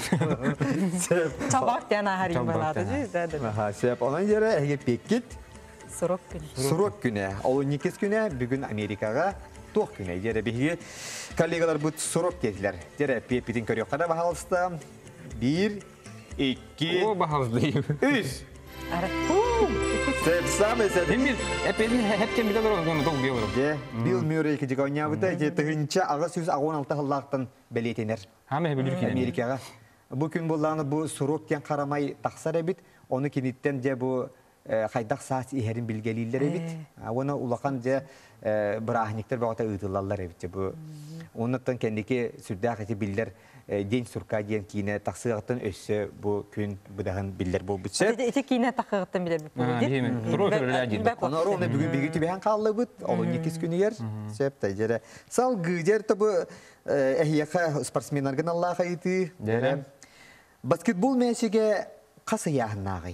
Чабак яна харин Чабак балады яна. жи, да, да. Аха, сеп онан жере эге пеккит Сорок күн. сурок күне, Олуньо иккис күне бүгүн Америкага тух күне жере биги коллегалар бут сурок кезлер. Жере пепитин көрөккада баһалыста bir iki O bahazdayım. üç. Ара. Sep same sep. Hem bir epeyden hepten bir de olur, onu dolgu olur. Je, Bill Murray ki jiganya bita je tığınça ağız yüz ağın altı hallaqtan beletener Hem hep bilir ki. Amerikaga. Bu gün bulanı bu surokken karamay taksar ebit, onu kinitten je bu haydak saat iherin bilgeliler ebit. Ona ulakan je brahnikler bağıta ıdıllarlar ebit je bu. Ondan kendiki sürdağıcı biller den surka diyen kine taksıqtan össe bu gün budağın biller bu bütse. Ити кине такыгыттан билер бит. Ha, değil mi? Второй февраля день. Ona rağmen bugün bir gün ben kaldı bit. Onun ikisi günü yer. Sep tecere. Sal gıcer tabu ehyaka sportsmenlerden Allah'a iti. Dere. Basketbol meşige kası yahnağıy.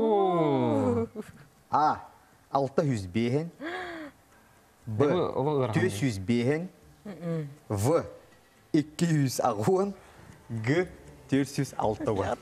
Oo. A. altı yüz behen. B. Bu olur. dört yüz behen. V. iki yüz ağın. G. dört yüz altı var.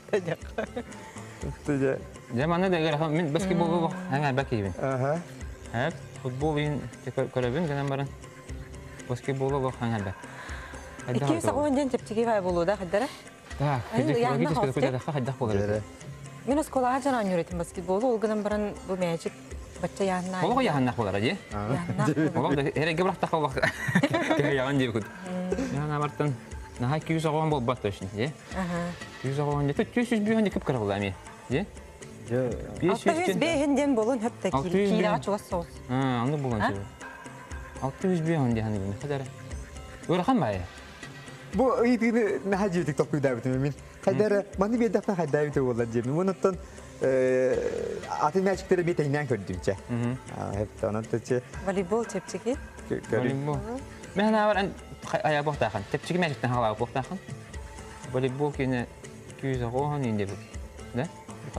Zamanında da gara min basketbol bak. Hemen bakayım. Aha. Hep futbol in körebin gene barın. Basketbol bak hemen bak. Икки сагын ден тепчиги бай болуда хаддара. Да, Ай, кеде яғына кеде кеде хавсте. кеде хадда болар. Мен осколага жана ойнойт баскетболду, ол гынан баран бу мәҗик бачча янна. Олго яһанна болар, аҗи. Янна. Олго хереге бирак та калбак. Ке яган дип кут. Яна бартын. Наһа iki yüz аган бол бат точно, аҗи. Ага. iki yüz аган дип, üç yüz бүйөн дип кыргыл ами. Аҗи. beş yüz Алты жүз бейһин ден болун хөптө Алты жүз килага бейһин. чугас соус. Ha, аны булган Ha? şey. altı yüz бүйөн ди ханы бин. Хадара. Öyle kanmaya. Bu iyitini ne hacı TikTok videoyu min. Kadar mani bir defa hadi video oldu cemi. Bundan atın maçları bir tane gördüm çe. Hep tanıttı çe. Волейбол тепчиги. Görün. bu. Мен авар ан ая бохтахан. Тепчиге мәҗиктән hala бохтахан. Волейбол кине күз агохан инде бу. Да?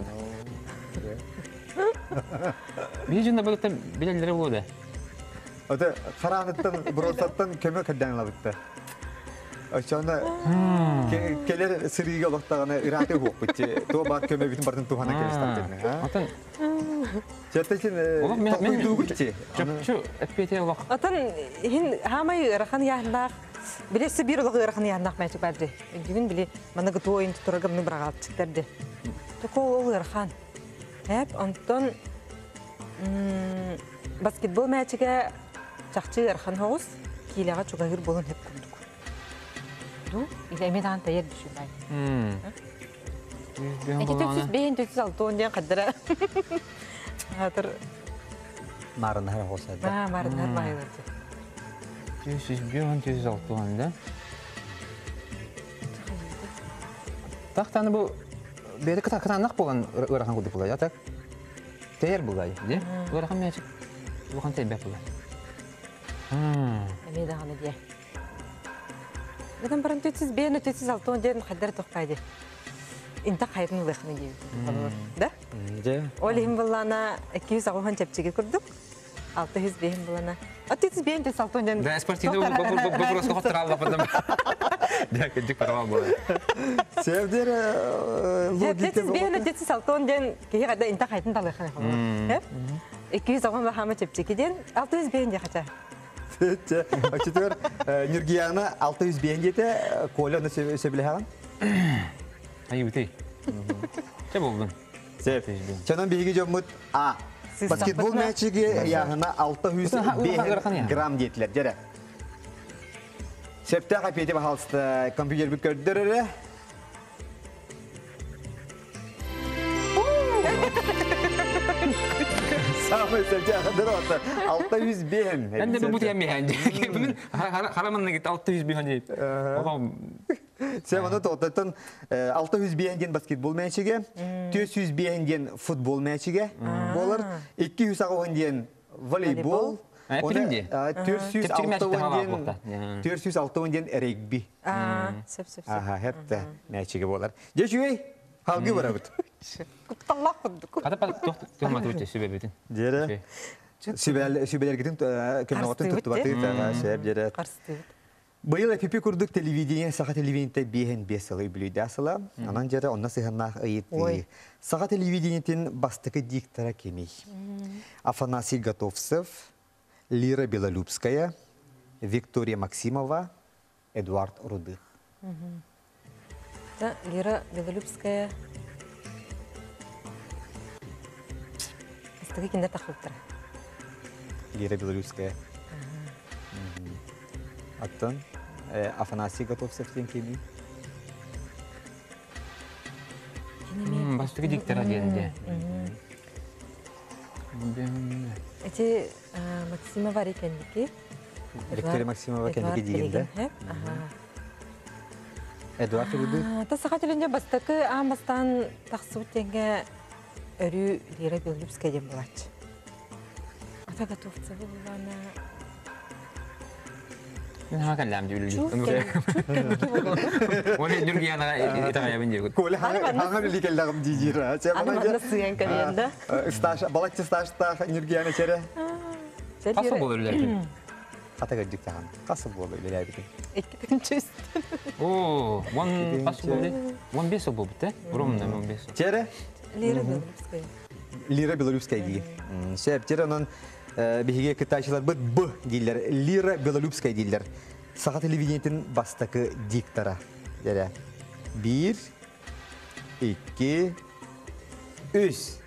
Бижинде булып билеләре булды. Ата харанаттан бросаттан көмө каддан лабытты. Ачана келер сырыга бактаганы ираты хук битти. То бар көмө битин бардын тухана келиштен. Атын Чертесин мен дугучи. чөпчү эппете вак. Атын хин хамай рахан яндак билесе бир улы рахан яндак мәчик бадри. Бүгүн биле мана гытойын турагым мы брагат чиктерди. Такол рахан. Хәп антон баскетбол мәчиге чакчы рахан хогус килега чугагыр болон хеп курдук. Ду иле медан таяр düşүбай. Хм. Эки төксүз бейин төксүз алтон ден кадыра. Хатыр Марын хара хосады. ба марынар байларды. Жүз бирон жүз алтын да. Тахтаны бу бери ката катанак болгон ырахан кудук булай, так? Тейер булай, де? Ырахан мәчик. Бухан тейбе булай. Хм. Меданы дия. Гадам баран төксүз бейин төксүз алтон ден кадыр токпайды. Инта кайрын лыхны дейт. Да? Же. Олим булана эки жүз агыхан чепчиге курдук. алты жүз бейин булана. Аты төксүз бейин төксүз алтон ден. Да, спортивный вопрос хотра алла потом. Да, кедик парвал булай. Севдер логика. төксүз бейин төксүз алтон ден кеге када инта кайрын талыхны. Хеп? эки жүз агыхан бахама чепчигеден алты жүз бейин де кача. Фетче. Ачтыр Нургияна алты жүз бейин дете Коля сөбилеген. Аюты. Че болдун? Сеп. Чанан биги жомут А. Баскетбол мәчиге яғына алты жүз бейин грамм детилер. Жere. Септе капете бахалсты компьютер бит көрдөрөрө. Самый септе дыротты. алты жүз бейин. Энде бу бутя механди. Мен хараманна гит алты жүз бейин дейт. Ага. Sen onu to'xtatdan алты жүз бейінген баскетбол мәчіге, төрт жүз бейінген футбол мәчіге болар, эки жүз ағуынден волейбол, төрт жүз алтыынден регби. Сеп, сеп, сеп. Аха, хәтті мәчіге болар. Же жүйей, халғы бара бұд. Құтталлақ құддық. Када па тохматы өтте сөбебетін. Жері, сөбелергетін көмнағатын тұқты батыр, сөб жері. Қарсты. Быйыл эпипи курдук телевидение, саха телевидениете бейхен бесылы бүлүйді асыла. Анан жары онна сыханнақ ыйытты. Саха телевидениетин бастықы диктора кемей. Афанасий Готовцев, Лира Белолюбская, Виктория Максимова, Эдуард Рудых. Да, Лира Белолюбская. Бастықы кендер тақылыптыра. Лира Белолюбская. Аттан Афанасий Готовцев тен кемей. Бастығы диктора дегенде. Эти Максимова рекендики. Виктория Максимова кендики дегенде. Эдуард Рудых. Тасаға тілінде бастықы амастан тақсы өттенге өрі Лира Белолюбская ден болачы. Ата Готовцевы болғана... Мен ха каллам дүүлү. Оны Нургияна итагая бен дегут. Коля хаңа биле келдагым дижира. Аны манда сыян калenda. Стаж, балакчы стажта Нургияна чере. Касы болор эле. Ката гаджик таган. Касы болор эле бит. Экки чөст. О, он касы болор. он беш болуп те. Ромна он беш. Чере? Лира Белолюбская. Лира Белолюбская ди. Шеп чере анан биһиге кытайчылар бит Б дилер. Лира Белолюбская дилер. Саха телевидениетин бастакы диктора. Дере. bir, iki, üç.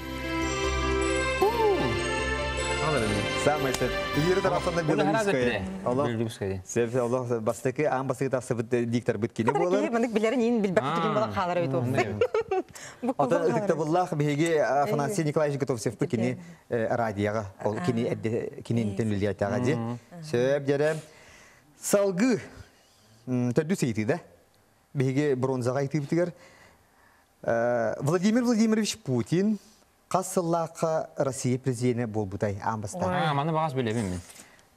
Самый сет. Лира тарafında Белолюбская. Allah. Белолюбская. Себеп Allah бастакы ан бастакы тасыбыт диктор бит кини болар. Мындык билерин ин билбек деген бала калар бит ол. Ата диктабуллах биһиге Афанасий Николаевич Готовцев бит кини радиога, ол кини кини интервьюлиятага ди. Себеп жере салгы төдү сейти да. Биһиге бронзага итибитигер. Владимир Владимирович Путин Касыллақа Россия президенті болбутай амбаста. А, маны бағас білемін мен.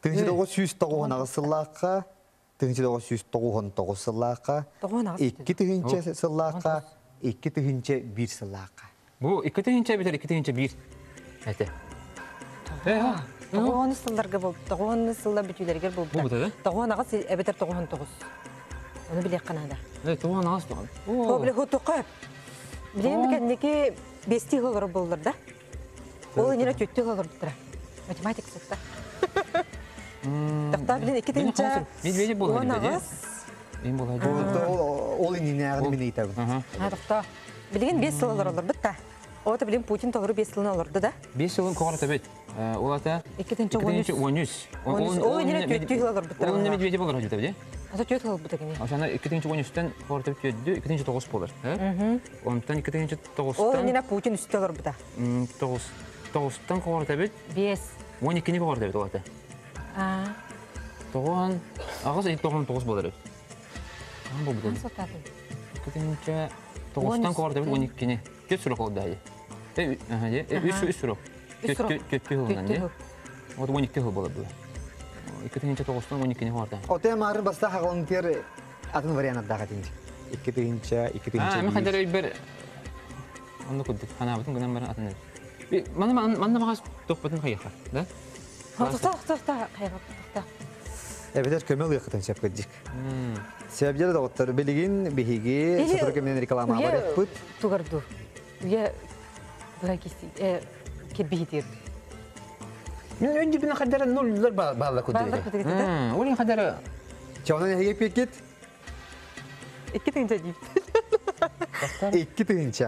Тыгынчы тогуз жүз тогуон сыллааққа, тыгынчы тогуз жүз тогуон тогуз сыллааққа, Тогуон агыс икки тыгынчы сыллааққа, икки тыгынчы бир сыллааққа. Бу iki тыгынча битер, iki тыгынча бир. Әте. Э, Тогуон сылларга болуп, тогуон сылла бүтүлергер болуп. Болуп да? Тогуон агыс эбетер тогуон тогуз. Оны билек канада. э, туган ас туган. Хо биле хутукап. Билем кеннеки бести холор болдур да. Ол эне төттү холор бутра. Математика сыкта. Такта билен эки тыгынча. Медведев болду Тогуон да. агыс. Мен болады. Ол ол инене ягын мен айтабын. Ага. А такта. Билген бес сыллар олор бутта. Ота билем Путин тогру бес сылын олорду да. беш жылын коғарта бет. Олата Iki тыгынча он үч. он үч. Ол эне төттү холор бутра. Ол не Медведев болар жете бе? Ата төт холор бутта кене. Ошана iki тыгынча он үчтен коғарта бет төттү, iki тыгынча тогуз болар. Онтан iki тыгынча Ол тогузтан эне Путин үстө олор бутта. тогуз тогузтан коғарта бет, бес. он экини коғарта бет олата. А. Тогуан агыс тогуз тогуз болар. Ан бу бутен. Сотады. iki тыгынча тогузтан коғарта бет он экини. Кет сүрөк болду ай. Э, аха, э, үч үч сүрөк. Үч сүрөк. Кет жылдан, э. Вот он эки жыл болот бу. iki тыгынча тогузтан он экини коғарта. Оте марын баста хагылын тер атын вариант дага тинчи. икки тыгынча, икки А, мен тыгынча. хадер бер. Анда күдүк, хана бутун гынан бар атын. Би мана мана магас топпатын кайга, да? Тохта тохта кайга тохта. Эбетер көмөл якытын чапкыдик. Себептер да оттар билигин бихиги сатыр кемнен реклама бар yapıp. Тугарду. Я бакиси э кебитер. Мен önce bine kadar nollar bağla kudu. Bağla kudu dedi, da? Ha, oraya kadar Çavana hege peket. İki tınca deyip. İki tığınça.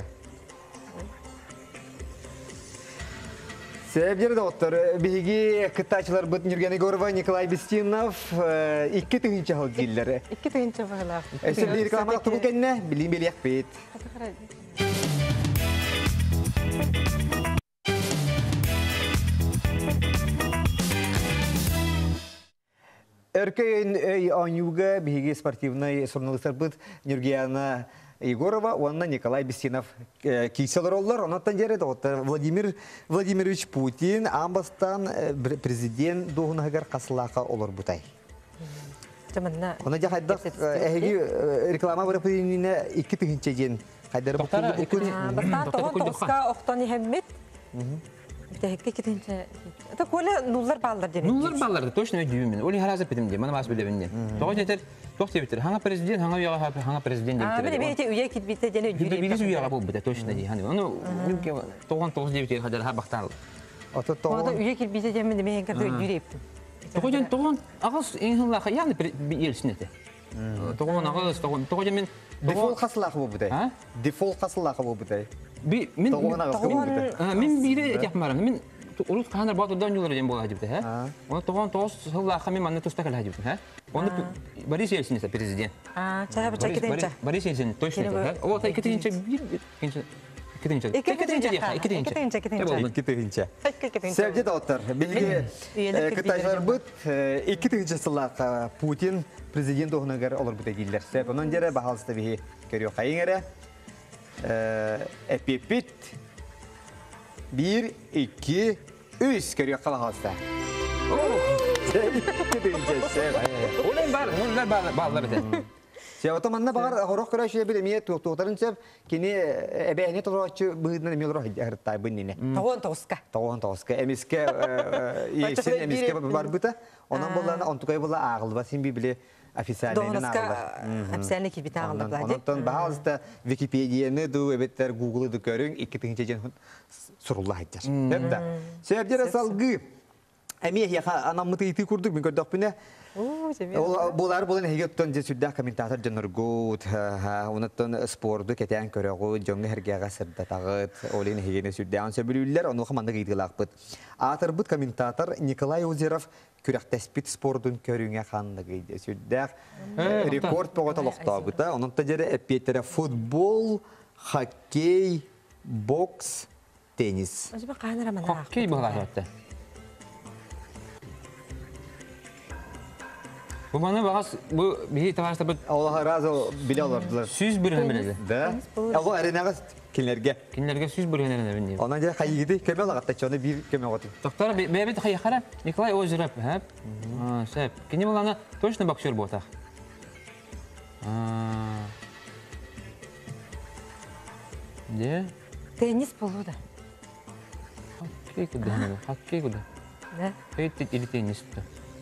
Sebepleri de otur. Bihigi kıtaçlar bıt Nurgeni Gorova, Nikolay Bistinov, iki tığınça hal gilleri. İki tınca bağla. Esin bir reklama atımı kendine, bilin biliyek bit. Эркейн эй Анюга, беги спортивный журналистер быт Нургияна Егорова, онна Николай Бестинов киселер олар. Оннан жерде отта Владимир Владимирович Путин амбастан президент дугунагар касылака олар бутай. Жаманна. Онна жахайда эги реклама бар пинине iki тыгынча жен. Кайдар бу Бастан тогон тоска октони хеммет. Битекке iki tınca. Это коля нуллар балдар дене. Nollar bağlarda точно ödüyüm ben. Oli harazı bitim diye, bana mas bilemenden. Doğru yeter, doğru yeter. Hangi prezident, hangi üye, hangi prezident А, diye. били бите üye kit bite dene Bir de jüri. birisi üye bu bite точно diye. Hani onu mümkün doğan doğru diye bir kadar ha baktan. Ota Oda toğun. üye kit bite deme deme kadar jüri yaptım. Doğru doğan ağız en hızlı yani bir yersin ete. Doğan ağız doğan doğru men Default kasılakı bu buday. Ha? Default kasılakı bu buday. bir min Toğun ağız bu buday. min biri yapmaram. Min Urut kanar batı dan yolları dem bolacı bite ha. Onu doğan toz hızlı men manne tostakal hacı ha. Onu Boris Yeltsin ise prezident. А, чая бача iki tınca. Boris Yeltsin точно ha. O da iki tınca bir ikinci iki tınca. İki tınca, iki iki tınca, iki tınca. iki tığınça. İki tınca. Sevgi de otur. Bilgi Üyelik kıtaşlar bıt iki tığınça sılaka Putin prezident oğuna göre olur bu da değiller. Sebep onun göre bahalısında bir görüyor kayın göre. Epipit bir, iki, üç görüyor bahalısında. İki tığınça sev. Olan var, onlar bağlar bağlar bite. Şey otomanna bağır horok kıra şey bile miye tuğtuğların sev kini ebehne tuğraçı bıhıdına miye olur harıttay bınnine. Тогон тоска. Тоғын тоғызға. Әмеске ешін әмеске бар бұта. Онан болағына онтуқай бола ағылы ба. Сен біле официалайынан Доноска ағылы. әпсәлі кит бите ағылы блади. Онан бағалызда Википедияны ду, өбеттер Google'ы ду көрің, екі тыңча жен сұрулла айтар. Әбді. Себептері салғы. Әме яқа анамыты ити күрдік, мен көрдік біні. Болар болан хегеттон же сүрдә комментатор жаныргут, онаттан спорду кетән көрәгү, җоңгы һәргәгә сырда тагыт, олин хегене сүрдә ан сөбүлүләр, оны хманда гыйдылак бит. Атыр бит комментатор Николай Озеров күрәктәспит спортын көрүнгә ханны гыйды сүрдә. Рекорд поготалыкта бит. Онын тәҗәре эпетере футбол, хоккей, бокс, теннис. Acaba qanara mana. Hokey bağlar hatta. Bu bana bağız bu bir tavasta bu Allah razı bilirler. süz bir bilirdi. Да. Ого аренаға кинлерге. Кинлерге сүз бүргенеріне бін. Ondan sonra kayıgıdı köme olarak da çoğunu bir köme oldu. Тоқтар, бәбет қайықара, Николай Озеров, әп? Сәп. Кені болғаны точно боксер болтақ? Де? Теннис болуда. Хоккей куды, хоккей куды. Да. Хейт или теннисті.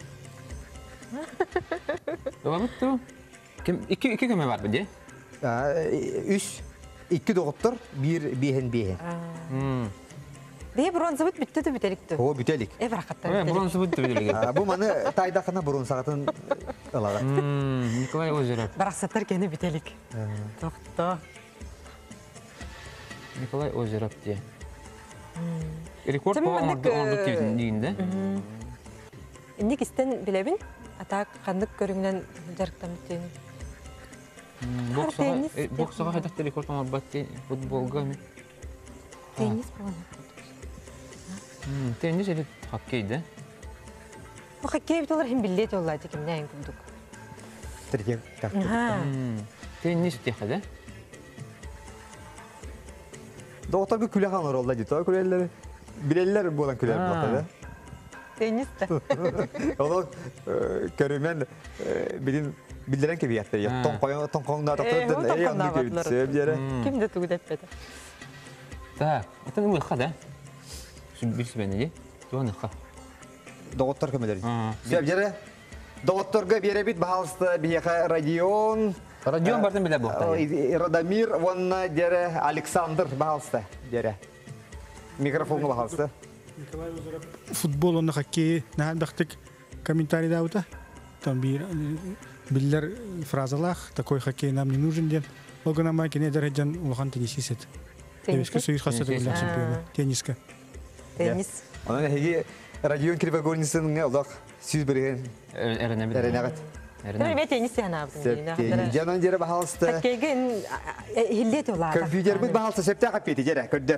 Олабыт тұр? İki köme var mı de? Üç, iki doktor, bir bihen bihen. Diye bronza bit bitti de bitelikti. O bütelik. Ev rakatlar Evet, bitelik. bronzu budu bilgi. Bu manı taydakına burun sağatın alarak. Николай Озеров. Барақсаттар кені бителик. Тоқта. Николай Озеров diye. Рекорд Tabii по ben de- ordu tüyündüğünde. Инник истен билебин, атак қандық көріңнен жарықтан біттейін. теннис деп Боксаға қайдақты рекорд помар бәтті футболға мен. Теннис болған. Теннис или хоккей, да? Бұл хоккей бит олар хем билет олайды кем нәйін күндік. Тірген. Теннис тегі, да? Doktor bir külah alır oldu dedi. O külahları bileller bu olan külah yapmakta. Теннис та. Onu körümen bilin bildiren gibi yattı. Ya tonkoyun tonkoyunda Ee, o doktor ey tonkoyunda anlı gibi battılar. söyleyere. Кем де түгіт әтпеді. Так, это не выход, да? Bir себе не Туан ыха. Doktor kömeleri. Ha. Söyleyere. Doktorga birebit bahalsta bir radion. Радион бардым биле бохта. Радомир, он дере Александр Бахалста, дере. Микрофон Бахалста. Футбол, он хоккей, на бахтык комментарий даута. Там бир биллер фразалах, такой хоккей нам не нужен ден. Логана майки не дареджан улахан теннисисет. Тенниска союз хасата билер чемпиона. Тенниска. Теннис. Ona hegi radyon kirvagornisinin ne olak süz birigen Эрене биле. erenegat. Тәбі мен теннис яна абдым. Janan jere Bahalsta. Хоккейген хиллет олады. Компьютер бит Bahalsta septe kapiti jere köder.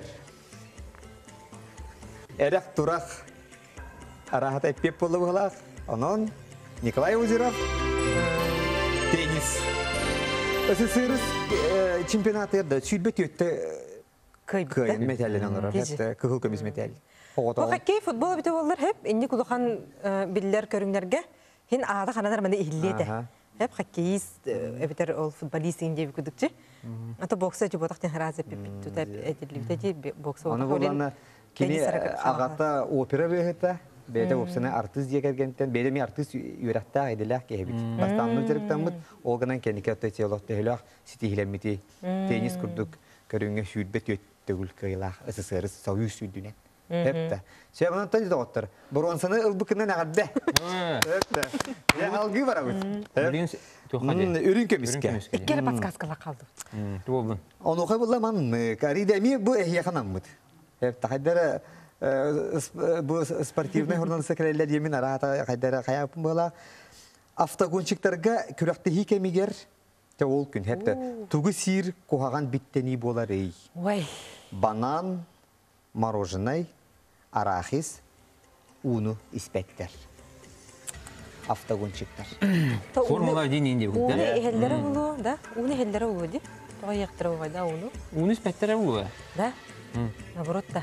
Erek turak arahat epip bolu bulak. Onon Nikolay Озеров. Tenis. СССР чемпионаты südbet yötte Кайбыт. kıyın metallen onlar. Hatta kıhıl kömüz metal. Бұл хоккей футбол бите олар хеп инди кулухан биллер көрүңнәргә хин ада ханадыр менде ихледе. Хеп хоккеист эбитер ол футболист инде бикүдүкче. Ата боксчы ботактан харазы пиппит теп эдилибде бокс Оны булганда кини агата опера рехета. Беде опсына артист дигергенден беде ми артист юракта иделак кебит. Бастамны директамыт олганан кендике өтөтелок делак ситихлемити теннис курдук көрүнгө сүйтбет өттөгүл кыйлах СССР союз сүдүнө. Hepte. Şey bana tanıdı doktor. Bronzanı ılbıkından ağırdı. Hepte. Ya algı var abi. Билин тухаде. Ürün kömiske. Иккеле подсказкала калды. Туолдун. Onu kaybolla man karidemi bu ehyakan amut. Hep tahaddara bu sportivne hordan sekreler yemin arata kaydara kayapım bola. Aftagonçiktarga kürekte hikemiger te ol gün hepte. Tugu sir kohagan bitteni bolar ey. Ой. Banan, мороженое, арахис, уну и спектр. Автогончиктар. Формула один инде бу. Уны эхелләре булу, да? Уны эхелләре булу ди. Тога яктыра буга да уну. Уны спектре бу. Да? Наоборот да.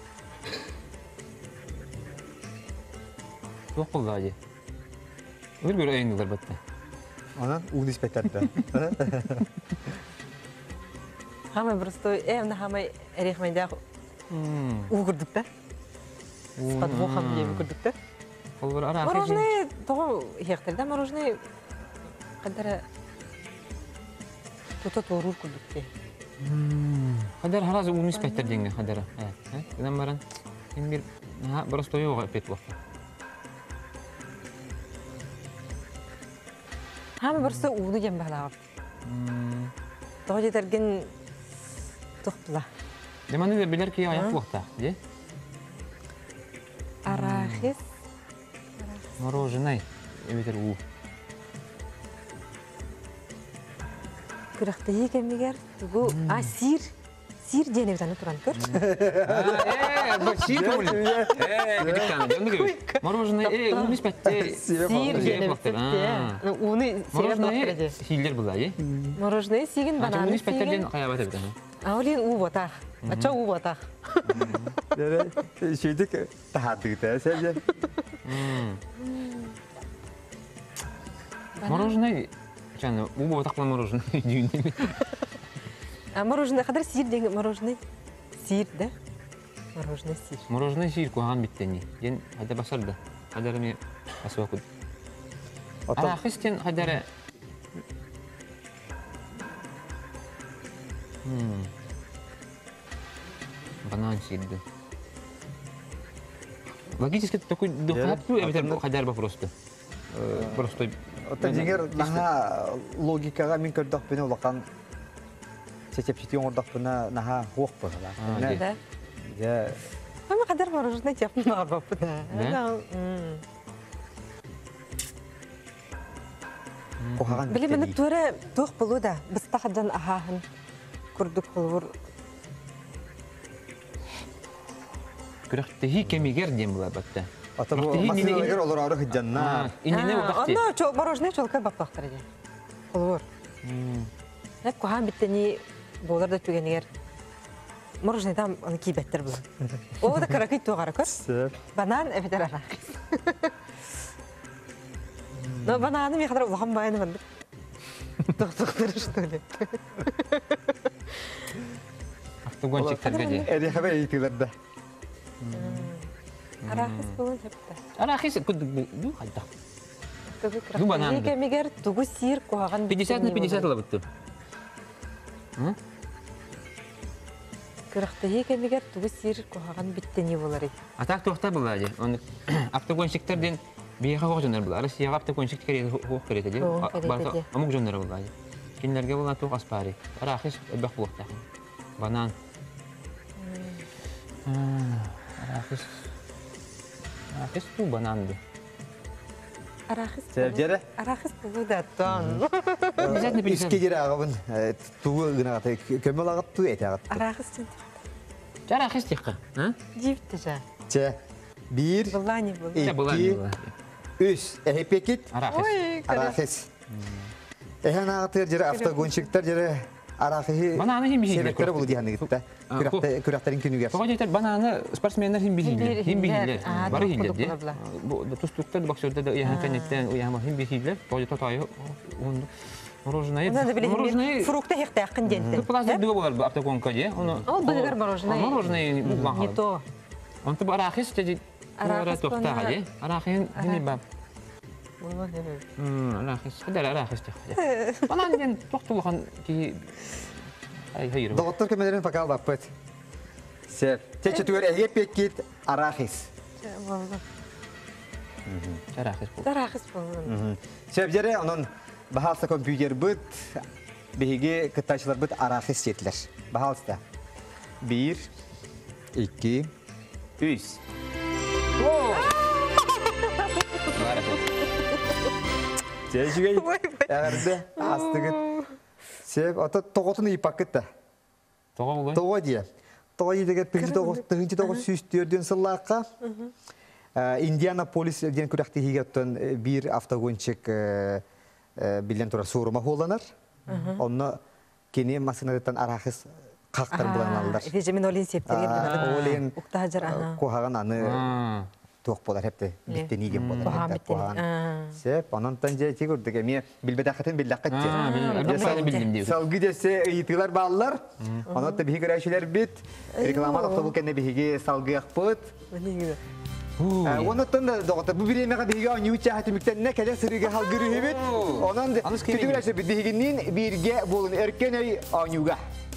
Тоқылда ди. Бир бир ойындар батты. Ана уну спектр. Хама просто эвна хама эрехмайда угурдук да. Спад бохам ем угурдук да. Олар ара. Мороженое тога яктыр да мороженое. Кадара Тото торур курдук те. Хадар хараз уны спектр деңге хадара. Э, кенен баран. Ин бир ха просто йога пет вакыт. Хама просто уну ем балар. Тога жетерген тохпла. Деманы да билер ки аяк вакыта, ди? Арахис. Мороженое. Эбитер у. Күрәхтә икәнмигәр тугу а сир сир дене битаны туран көр. Э, бу сир кул. Э, гидиккан, җанды. Мороженое, э, уны спектр. Сир дене битте. Уны Мороженое силлер була, е? Мороженое сиген Банан бананы уны спектр ден сиген. кая батыр да. Аулин у батах. Ача у батах. Дәрі шүйдік тахардыгыта сәбже. Мороженое, чаны, у тақпа мороженое дүйінде. А мороженое қадар сир деген мороженое? Сир, да? Мороженое сир. Мороженое сир қоған биттені. Ен қайда басарды. Қайдары ме асуа күд. Арахистен қайдары... Банан сирді. Логически такой духату, я бітер қайдар ба просто. Просто... Ота жеңер наха логикаға мен көрдіқ бені олақан сечеп-сетен ордық бені наха хоқ бұға. Да? Да. Мама қадар мороженое жеп мағар бапы да. Қоғаған Біле мені туыры туық болу да, біз тақадан ахағын күрдік қолуыр. Күріқті хи кемегер дем бұла бәтті. Ата бұл масыналығыр олар ары хыджанна. Инене ұлдақты. Онда мороженое чолқа баппақтыр еде. Қолуыр. Нәп қоған біттені болар да түгенігер. Мороженое там оны кейбеттер бұл. Ол да қарақи туғары көр. Банан әбетер арақыз. Но бананы мен қадар ұлған байыны бандыр. Тоқтықтыры что ли? Автогончиктерге де. Әді қабай ейтілерді. Арақыз болын әпті. Арахис күдік бұл қайда. Ду бананды. Кемегер тугу сир қоған пятьдесят на пятьдесят ла бұтты. Кырықты кемегер тугу сир қоған біттені болар еді. Атақ тоқта бұл әде. Автогончиктерден бейіға оқ жондар бұл. Россияға автогончик оқ кереді де. Оқ кереді де. Амық жондар бұл әде. Кенлерге болған тоқ аспары. Арахис өбәқ бұлықта. Банан. Арахис. Арахис бұл бананды. Арахис Сәб жәрі? Арахис болу да тон. Үске жері ағабын туғы ғынағаты көмел ағап туы әті ағап. Арахис сен Арахис текқа. жибітті жа. Че, бір, Бұллани бұл. екі, үш, әйпекет, Ой, арахис. Әйін ағатыр жері автогонщиктар жері арахи Бананы хим бихилер. себеттері бұл дейіні кетті. Күрақтарын күнігер. Тоға жетер бананы спортсменнер хим бихилер. Хим бихилер. Бары хилер де. Хилер. Тустуктар боксерда да яһан кенеттен уяма хим бихилер. Тоға жетер тайы. Мороженое. Оны да Мороженое. біле фрукты хекті ақын денді. Плаза дуга болар bu автогонка де. Ол бұлығар мороженое. Мороженое булған Не хал. то. Он ты арахис те Арахис тоқта бана. де. Арахин хим баб. Бұлған не бөй. М, арахис. Хадар арахис те. Банан ден тоқтулған ки Ай, hayır. Доғыттар көмелерін пакал баппыт. Сеп. Тече түгер әйпекет, арахис. Арахис. Арахис болу. Сеп жері оның бағалса компьютер бұд, бейге кыттайшылар бұд арахис жетілер. Бағалста. Бір, екі, үш. Сеп жүгей, әғірді, астығыт. Сеп, ата тоғытын ипак кетті. Тоға болған. Тоға дия. Тоға едеге тығынчы тоғыз сүйістерден сыллаққа Индианаполис ден күрәқті хигеттен бір автогончик білен тұра соғырма қоланар. Оны кене масынадеттен арахис қақтар бұлан алдар. Ефежемен олин септерген. Олин Уқтағажар. қоғаған аны тоқ болар хепті биттен еген болар. Қоған биттен. Сеп, онан тан жай тек үрдіге. Мен білбедақатын білдақ Білдім білдім деу. Салғы десе ұйытығылар балылар. Оны да бігі көрәшілер бит. Рекламат автобул кәне бігі салғы ақпыт. Оны тында доғытыр. Бұл біремеға бігі ауны үтчі әті мүктеніне кәлі сырыға халгыры бет. Онан көті көрәші бит бігінен бірге болын өркен өй ауынуға.